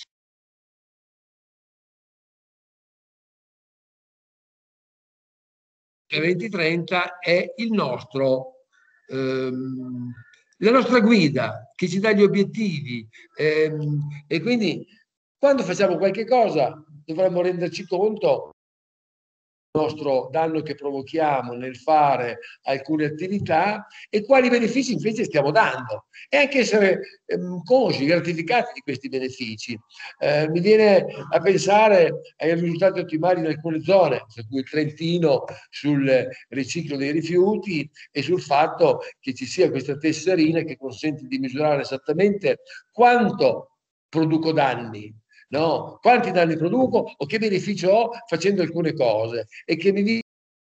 duemilatrenta è il nostro, ehm, la nostra guida che ci dà gli obiettivi ehm, e quindi quando facciamo qualche cosa dovremmo renderci conto del nostro danno che provochiamo nel fare alcune attività e quali benefici invece stiamo dando e anche essere ehm, consci, gratificati di questi benefici. Eh, mi viene a pensare ai risultati ottimali in alcune zone, per cui il Trentino sul riciclo dei rifiuti e sul fatto che ci sia questa tesserina che consente di misurare esattamente quanto produco danni. No, quanti danni produco o che beneficio ho facendo alcune cose e che mi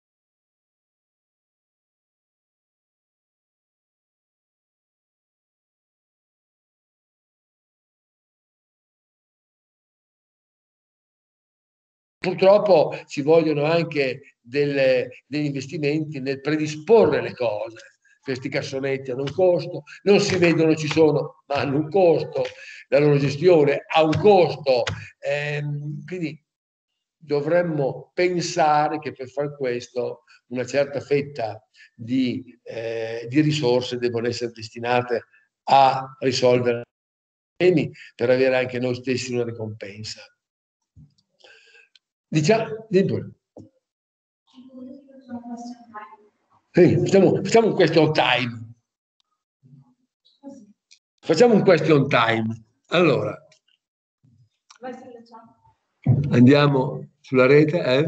purtroppo ci vogliono anche delle, degli investimenti nel predisporre le cose. Questi cassonetti hanno un costo, non si vedono, ci sono, ma hanno un costo, la loro gestione ha un costo. Ehm, quindi dovremmo pensare che per far questo una certa fetta di, eh, di risorse devono essere destinate a risolvere i problemi per avere anche noi stessi una ricompensa. Diciamo, sì, facciamo, facciamo un question time. Facciamo un question time. Allora, andiamo sulla rete, eh?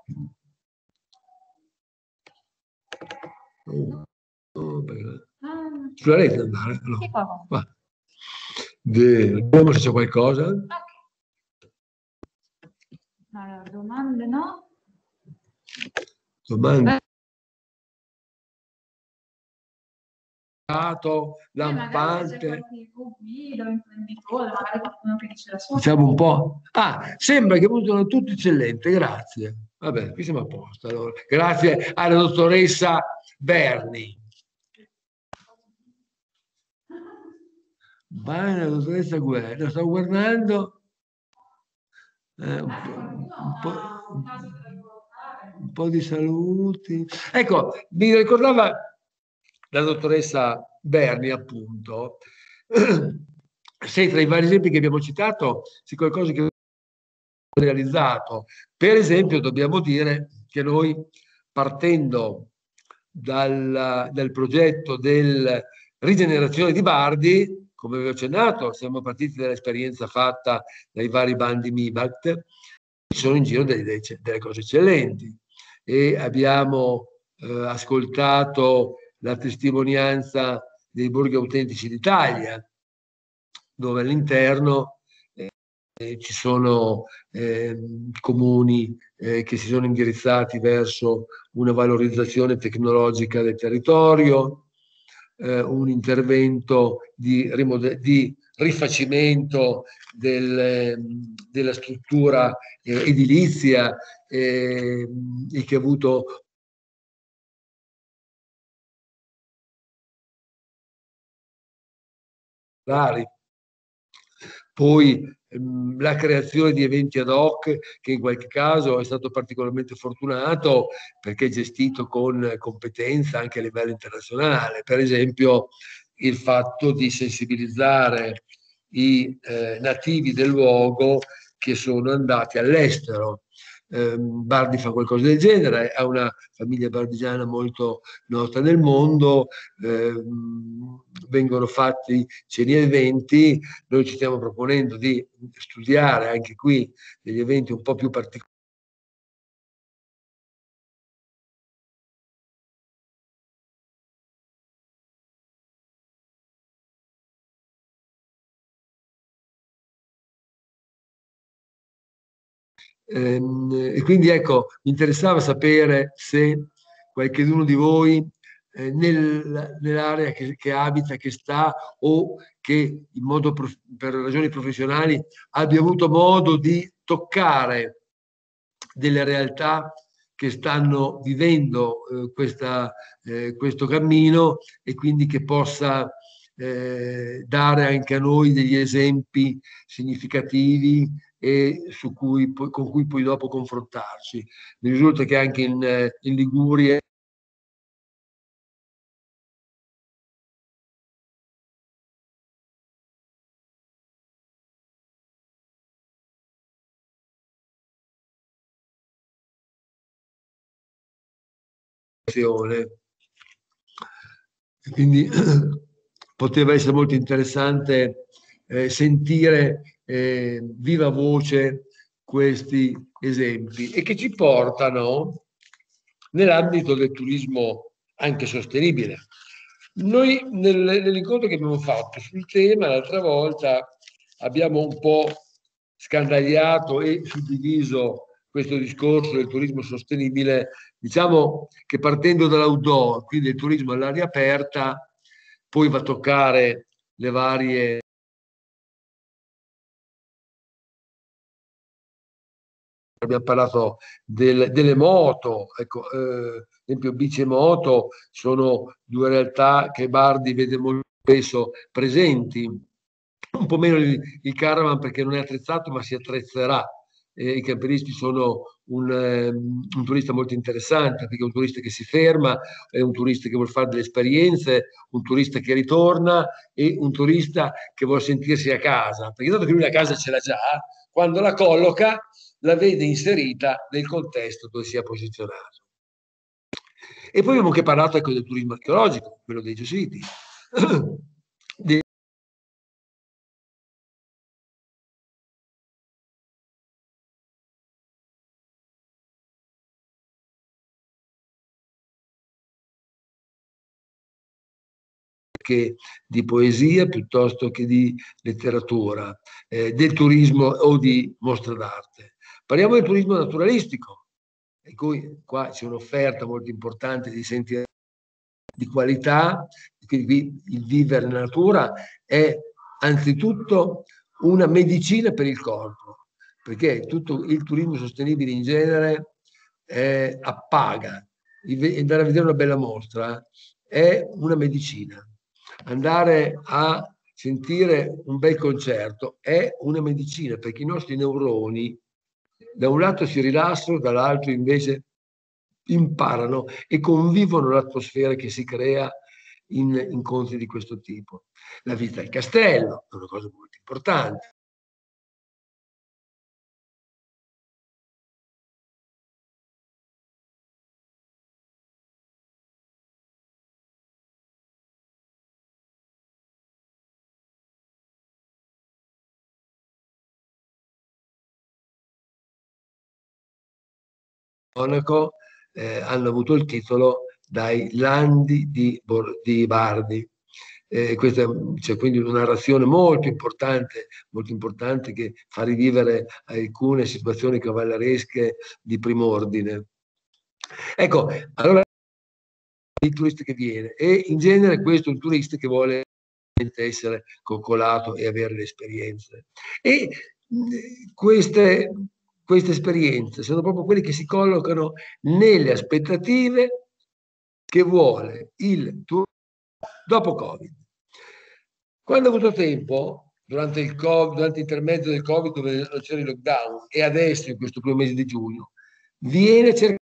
Oh, oh, sulla rete andare. Allora, va. Vediamo se c'è qualcosa. Allora, domande no? Domande? Eh, Lampante. qualche guido, imprenditore, magari qualcuno che dice la sua. Diciamo un po'. Ah, sembra che sono tutti eccellenti, grazie. Vabbè, qui siamo a posto. Allora. Grazie alla dottoressa Berni. Vai, la dottoressa Guerra, sto guardando. Eh, un, po', un, po', un po' di saluti. Ecco, mi ricordava la dottoressa Berni, appunto, se tra i vari esempi che abbiamo citato c'è qualcosa che realizzato. Per esempio, dobbiamo dire che noi, partendo dal, dal progetto della rigenerazione di Bardi, come vi ho accennato, siamo partiti dall'esperienza fatta dai vari bandi MIBACT, ci sono in giro delle, delle cose eccellenti e abbiamo eh, ascoltato la testimonianza dei borghi autentici d'Italia, dove all'interno eh, ci sono eh, comuni eh, che si sono indirizzati verso una valorizzazione tecnologica del territorio, eh, un intervento di, di rifacimento del, della struttura eh, edilizia eh, e che ha avuto vari. Poi ehm, la creazione di eventi ad hoc, che in qualche caso è stato particolarmente fortunato perché è gestito con competenza anche a livello internazionale. Per esempio, il fatto di sensibilizzare i eh, nativi del luogo che sono andati all'estero. Eh, Bardi fa qualcosa del genere, ha una famiglia bardigiana molto nota nel mondo, eh, vengono fatti ceni eventi, noi ci stiamo proponendo di studiare anche qui degli eventi un po' più particolari. Ehm, e quindi ecco, mi interessava sapere se qualcuno di voi eh, nel, nell'area che, che abita, che sta o che in modo prof, per ragioni professionali abbia avuto modo di toccare delle realtà che stanno vivendo eh, questa, eh, questo cammino e quindi che possa eh, dare anche a noi degli esempi significativi e su cui, con cui poi dopo confrontarci. Mi risulta che anche in, in Liguria quindi poteva essere molto interessante eh, sentire eh, viva voce questi esempi e che ci portano nell'ambito del turismo anche sostenibile. Noi nel, nell'incontro che abbiamo fatto sul tema l'altra volta abbiamo un po' scandagliato e suddiviso questo discorso del turismo sostenibile, diciamo che partendo dall'outdoor, quindi il turismo all'aria aperta, poi va a toccare le varie abbiamo parlato del, delle moto, ecco, eh, ad esempio bici e moto sono due realtà che Bardi vede molto spesso presenti, un po' meno il, il caravan perché non è attrezzato ma si attrezzerà. Eh, I camperisti sono un, eh, un turista molto interessante perché è un turista che si ferma, è un turista che vuole fare delle esperienze, un turista che ritorna e un turista che vuole sentirsi a casa, perché dato che lui la casa ce l'ha già, quando la colloca la vede inserita nel contesto dove si è posizionato. E poi abbiamo anche parlato ecco, del turismo archeologico, quello dei gesuiti, de che di poesia piuttosto che di letteratura, eh, del turismo o di mostre d'arte. Parliamo del turismo naturalistico, in cui qua c'è un'offerta molto importante di sentieri di qualità, quindi il vivere nella natura è anzitutto una medicina per il corpo, perché tutto il turismo sostenibile in genere eh, appaga. Andare a vedere una bella mostra è una medicina. Andare a sentire un bel concerto è una medicina, perché i nostri neuroni da un lato si rilassano, dall'altro invece imparano e convivono l'atmosfera che si crea in incontri di questo tipo. La visita al castello è una cosa molto importante. Monaco eh, hanno avuto il titolo dai Landi di, di Bardi. Eh, questa c'è quindi una narrazione molto importante, molto importante che fa rivivere alcune situazioni cavalleresche di prim'ordine. Ecco, allora il turista che viene e in genere questo è il turista che vuole essere coccolato e avere le esperienze. E queste, queste esperienze sono proprio quelle che si collocano nelle aspettative che vuole il turista dopo Covid. Quando ha avuto tempo, durante il COVID, durante l'intermezzo del Covid, dove non c'era il lockdown, e adesso, in questo primo mese di giugno, viene a cercare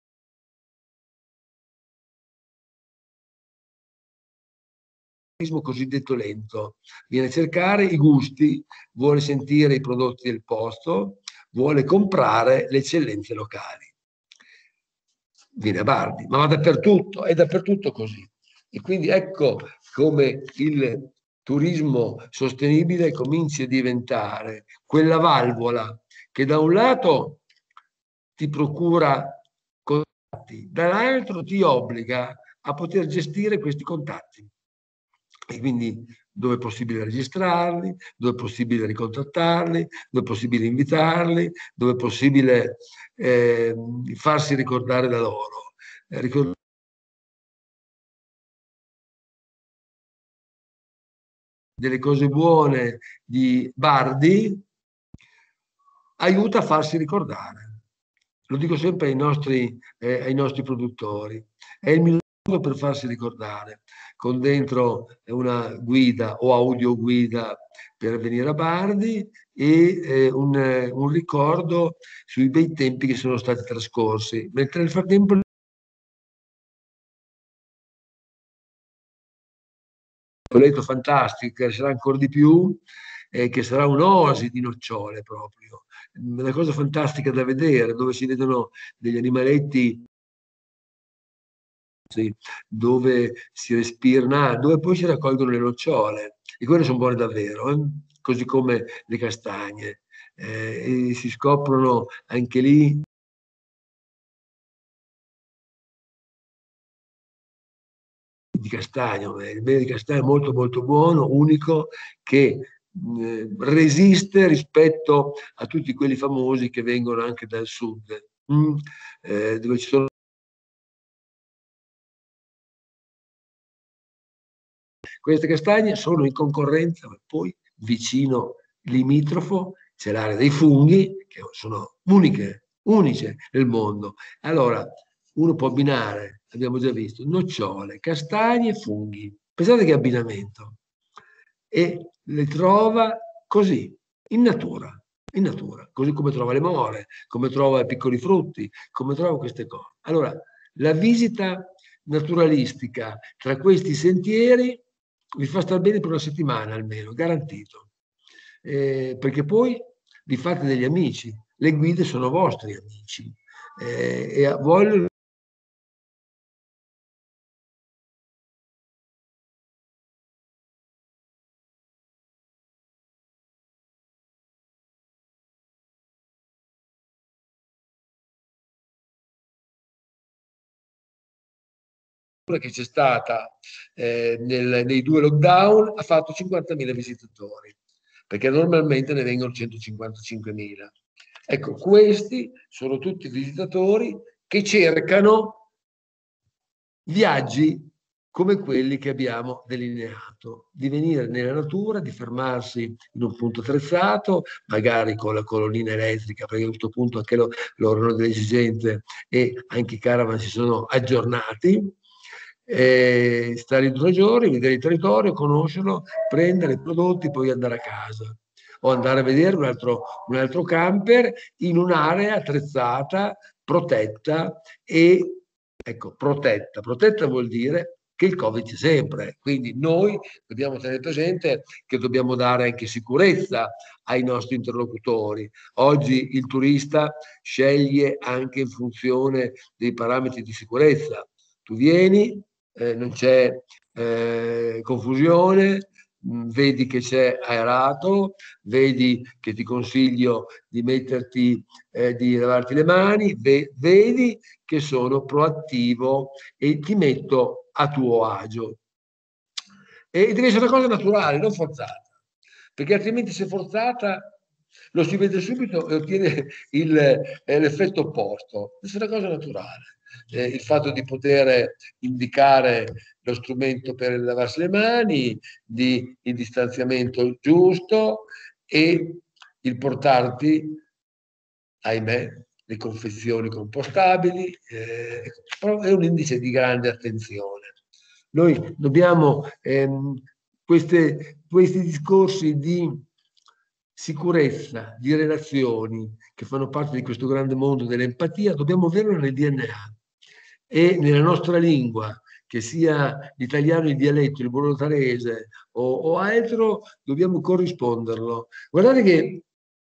cosiddetto lento, viene a cercare i gusti, vuole sentire i prodotti del posto, vuole comprare le eccellenze locali. Viene a Bardi, ma va dappertutto, è dappertutto così. E quindi ecco come il turismo sostenibile comincia a diventare quella valvola che da un lato ti procura contatti, dall'altro ti obbliga a poter gestire questi contatti. E quindi dove è possibile registrarli, dove è possibile ricontattarli, dove è possibile invitarli, dove è possibile eh, farsi ricordare da loro. Eh, ricord- delle cose buone di Bardi aiuta a farsi ricordare. Lo dico sempre ai nostri, eh, ai nostri produttori. È il miglior modo per farsi ricordare, con dentro una guida o audioguida per venire a Bardi e eh, un, un ricordo sui bei tempi che sono stati trascorsi. Mentre nel frattempo ho letto fantastico, che sarà ancora di più, eh, che sarà un'oasi di nocciole proprio. Una cosa fantastica da vedere, dove si vedono degli animaletti, dove si respirano, ah, dove poi si raccolgono le nocciole. E quelle sono buone davvero, eh? Così come le castagne. Eh, e si scoprono anche lì di castagno, il miele di castagno è molto molto buono, unico, che eh, resiste rispetto a tutti quelli famosi che vengono anche dal sud, mm? eh, dove ci sono queste castagne, sono in concorrenza, ma poi vicino limitrofo c'è l'area dei funghi, che sono uniche, uniche nel mondo. Allora, uno può abbinare, abbiamo già visto, nocciole, castagne e funghi. Pensate che abbinamento. E le trova così, in natura, in natura, così come trova le more, come trova i piccoli frutti, come trova queste cose. Allora, la visita naturalistica tra questi sentieri vi fa stare bene per una settimana almeno, garantito. Eh, perché poi vi fate degli amici, le guide sono vostri amici eh, e vogliono che c'è stata eh, nel, nei due lockdown ha fatto cinquantamila visitatori, perché normalmente ne vengono centocinquantacinquemila. Ecco, questi sono tutti visitatori che cercano viaggi come quelli che abbiamo delineato, di venire nella natura, di fermarsi in un punto attrezzato, magari con la colonnina elettrica, perché a questo punto anche lo, loro hanno delle esigenze e anche i caravan si sono aggiornati, e stare due giorni, vedere il territorio, conoscerlo, prendere i prodotti, poi andare a casa o andare a vedere un altro, un altro camper in un'area attrezzata, protetta e ecco, protetta. Protetta vuol dire che il Covid c'è sempre, quindi noi dobbiamo tenere presente che dobbiamo dare anche sicurezza ai nostri interlocutori. Oggi il turista sceglie anche in funzione dei parametri di sicurezza. Tu vieni, eh, non c'è eh, confusione, mh, vedi che c'è aerato, vedi che ti consiglio di metterti, eh, di lavarti le mani, ve- vedi che sono proattivo e ti metto a tuo agio. E deve essere una cosa naturale, non forzata, perché altrimenti se forzata lo si vede subito e ottiene il, eh, l'effetto opposto. Deve essere una cosa naturale. Eh, il fatto di poter indicare lo strumento per lavarsi le mani, di, il distanziamento giusto e il portarti, ahimè, le confezioni compostabili, eh, è un indice di grande attenzione. Noi dobbiamo, ehm, queste, questi discorsi di sicurezza, di relazioni che fanno parte di questo grande mondo dell'empatia, dobbiamo averlo nel D N A e nella nostra lingua, che sia l'italiano, il dialetto, il bolontarese o, o altro, dobbiamo corrisponderlo. Guardate che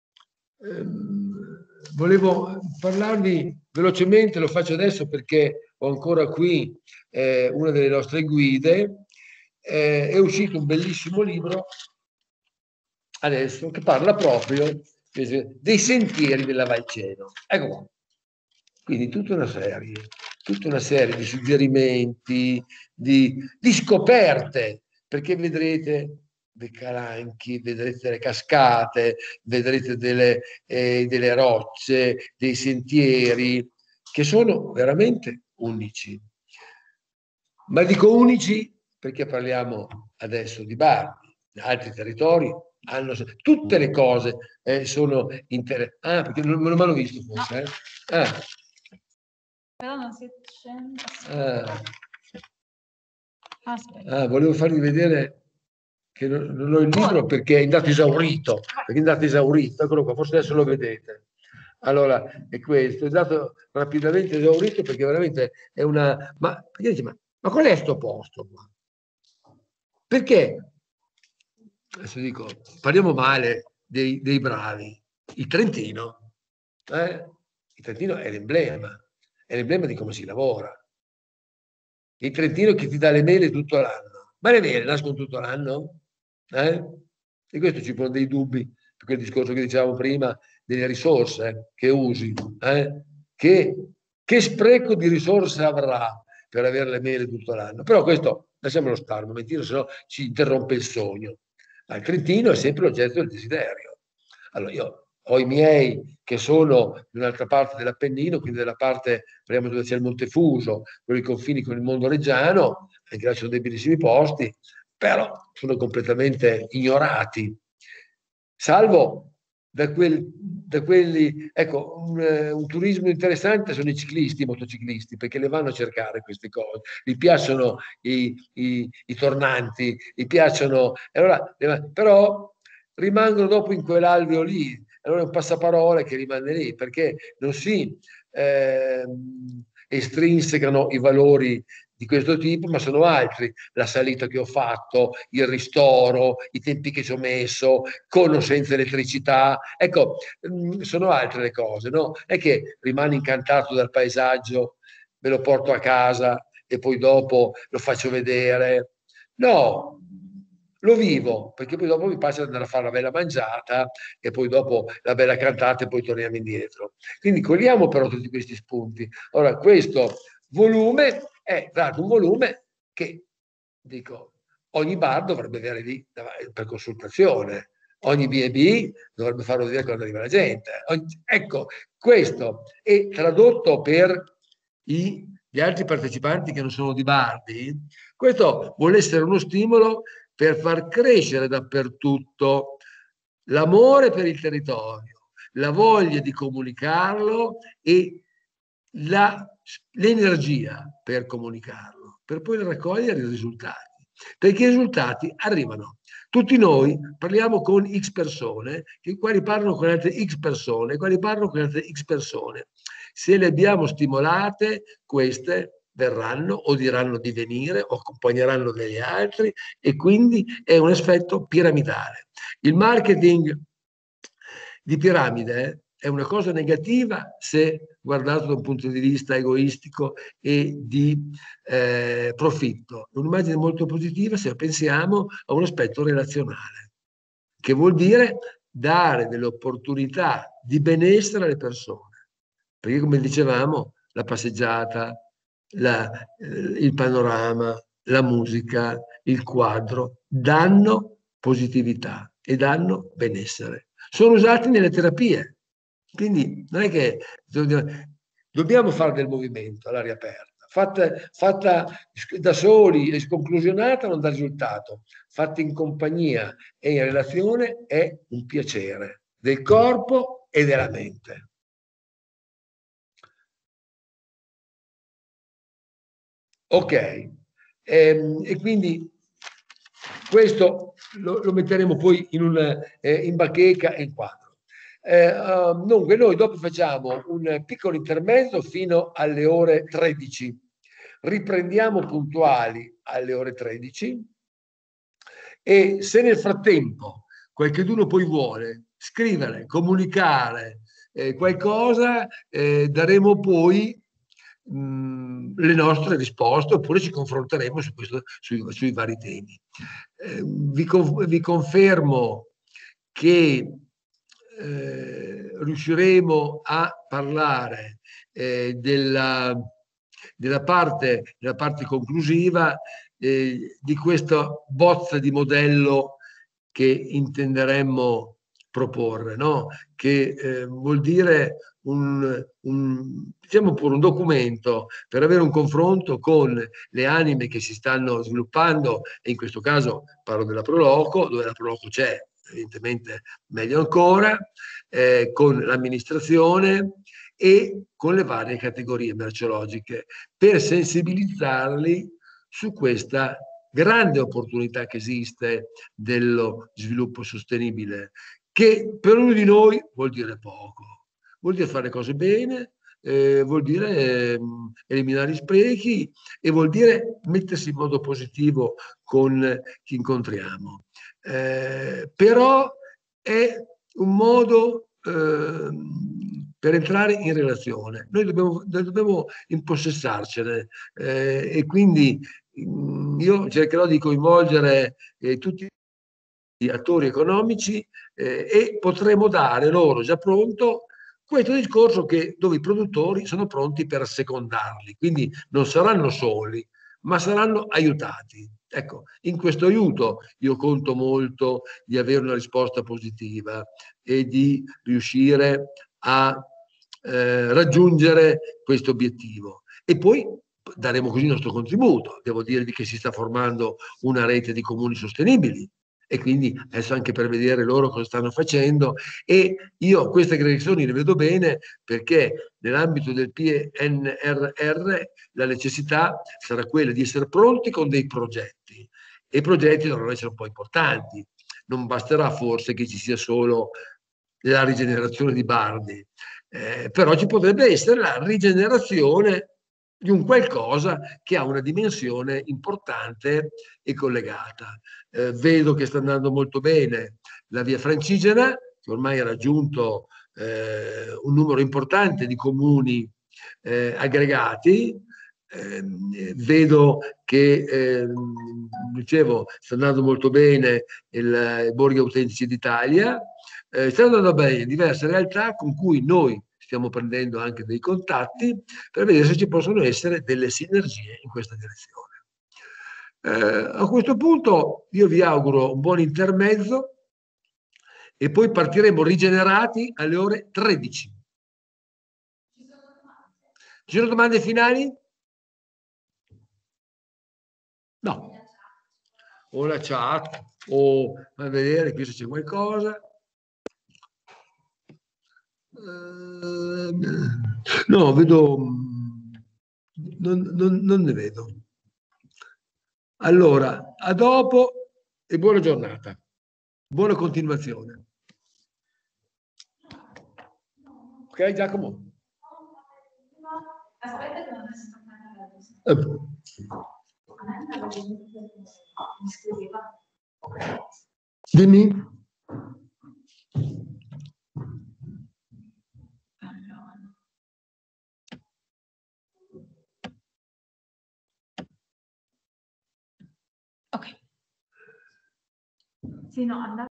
ehm, volevo parlarvi velocemente, lo faccio adesso perché ho ancora qui eh, una delle nostre guide. Eh, è uscito un bellissimo libro adesso che parla proprio dei sentieri della Valceno. Ecco qua. Quindi tutta una serie, tutta una serie di suggerimenti, di, di scoperte, perché vedrete dei calanchi, vedrete delle cascate, vedrete delle, eh, delle rocce, dei sentieri, che sono veramente unici. Ma dico unici perché parliamo adesso di Bardi, altri territori hanno tutte le cose eh, sono interessanti. Ah, perché non me lo hanno visto forse, eh? Ah. Però non si accende. Ah. Aspetta. Ah, volevo farvi vedere che non, non ho il libro perché è andato esaurito, perché è andato esaurito, eccolo qua, forse adesso lo vedete. Allora, è questo, è andato rapidamente esaurito perché veramente è una... Ma, perché dice, ma, ma qual è sto posto qua? Perché? Adesso dico, parliamo male dei, dei bravi. Il Trentino, eh? Il Trentino è l'emblema, è l'emblema di come si lavora. Il Trentino che ti dà le mele tutto l'anno. Ma le mele nascono tutto l'anno? Eh? E questo ci pone dei dubbi per quel discorso che dicevamo prima delle risorse che usi. Eh? Che, che spreco di risorse avrà per avere le mele tutto l'anno? Però questo lasciamolo stare un momentino, se no ci interrompe il sogno. Al Trentino è sempre l'oggetto del desiderio. Allora io ho i miei che sono in un'altra parte dell'Appennino, quindi della parte dove c'è il Montefuso, con i confini con il mondo reggiano, anche là ci sono dei bellissimi posti, però sono completamente ignorati. Salvo da, quel, da quelli, ecco, un, un turismo interessante sono i ciclisti, i motociclisti, perché le vanno a cercare queste cose, gli piacciono i, i, i tornanti, gli piacciono, allora, però rimangono dopo in quell'alveo lì, allora è un passaparole che rimane lì, perché non si eh, estrinsecano i valori di questo tipo, ma sono altri, la salita che ho fatto, il ristoro, i tempi che ci ho messo, con o senza elettricità, ecco, sono altre le cose, no? È che rimani incantato dal paesaggio, me lo porto a casa e poi dopo lo faccio vedere. No, lo vivo, perché poi dopo mi piace andare a fare la bella mangiata e poi dopo la bella cantata e poi torniamo indietro. Quindi cogliamo però tutti questi spunti. Ora, questo volume è dato un volume che, dico, ogni bar dovrebbe avere lì per consultazione. ogni B e B dovrebbe farlo vedere quando arriva la gente. Ecco, questo è tradotto per i, gli altri partecipanti che non sono di Bardi. Questo vuole essere uno stimolo per far crescere dappertutto l'amore per il territorio, la voglia di comunicarlo e l'energia per comunicarlo, per poi raccogliere i risultati. Perché i risultati arrivano. Tutti noi parliamo con X persone, i quali parlano con altre X persone, i quali parlano con altre X persone. Se le abbiamo stimolate, queste verranno o diranno di venire o accompagneranno degli altri e quindi è un effetto piramidale. Il marketing di piramide è una cosa negativa se guardato da un punto di vista egoistico e di eh, profitto. Un'immagine molto positiva se pensiamo a un aspetto relazionale, che vuol dire dare delle opportunità di benessere alle persone. Perché come dicevamo, la passeggiata, la, eh, il panorama, la musica, il quadro danno positività e danno benessere. Sono usati nelle terapie. Quindi non è che dobbiamo fare del movimento all'aria aperta, fatta, fatta da soli e sconclusionata non dà risultato, fatta in compagnia e in relazione è un piacere del corpo e della mente. Ok, ehm, e quindi questo lo, lo metteremo poi in, un, eh, in bacheca e in quadro. Eh, um, dunque, noi dopo facciamo un piccolo intermezzo fino alle ore tredici. Riprendiamo puntuali alle ore tredici e se nel frattempo qualcuno poi vuole scrivere, comunicare eh, qualcosa, eh, daremo poi mh, le nostre risposte oppure ci confronteremo su questo, sui, sui vari temi. Eh, vi, vi confermo che eh, riusciremo a parlare eh, della, della, parte, della parte conclusiva eh, di questa bozza di modello che intenderemmo proporre, no? Che eh, vuol dire un, un, diciamo pure un documento per avere un confronto con le anime che si stanno sviluppando, e in questo caso parlo della Proloco, dove la Proloco c'è, evidentemente meglio ancora, eh, con l'amministrazione e con le varie categorie merceologiche, per sensibilizzarli su questa grande opportunità che esiste dello sviluppo sostenibile, che per uno di noi vuol dire poco, vuol dire fare cose bene, eh, vuol dire eh, eliminare gli sprechi e vuol dire mettersi in modo positivo con chi incontriamo. Eh, però è un modo eh, per entrare in relazione. Noi dobbiamo, noi dobbiamo impossessarcene eh, e quindi mh, io cercherò di coinvolgere eh, tutti gli attori economici eh, e potremo dare loro già pronto questo discorso che, dove i produttori sono pronti per assecondarli, quindi non saranno soli, ma saranno aiutati. Ecco, in questo aiuto io conto molto di avere una risposta positiva e di riuscire a eh, raggiungere questo obiettivo. E poi daremo così il nostro contributo. Devo dirvi che si sta formando una rete di comuni sostenibili e quindi adesso anche per vedere loro cosa stanno facendo, e io queste aggregazioni le vedo bene perché nell'ambito del P N R R la necessità sarà quella di essere pronti con dei progetti, e i progetti dovranno essere un po' importanti. Non basterà forse che ci sia solo la rigenerazione di Bardi, eh, però ci potrebbe essere la rigenerazione di un qualcosa che ha una dimensione importante e collegata. Eh, vedo che sta andando molto bene la via Francigena, che ormai ha raggiunto eh, un numero importante di comuni eh, aggregati. Eh, vedo che, eh, dicevo, sta andando molto bene il, il Borghi Autentici d'Italia, eh, sta andando bene diverse realtà con cui noi stiamo prendendo anche dei contatti per vedere se ci possono essere delle sinergie in questa direzione. Eh, a questo punto io vi auguro un buon intermezzo e poi partiremo rigenerati alle ore tredici. Ci sono domande finali? No. O la chat, o a vedere qui se c'è qualcosa. Uh, no, vedo... Non, non, non ne vedo. Allora, a dopo e buona giornata. Buona continuazione. Ok, Giacomo? Aspetta che non è stato Dimmi. Ok. Sì, no, andate.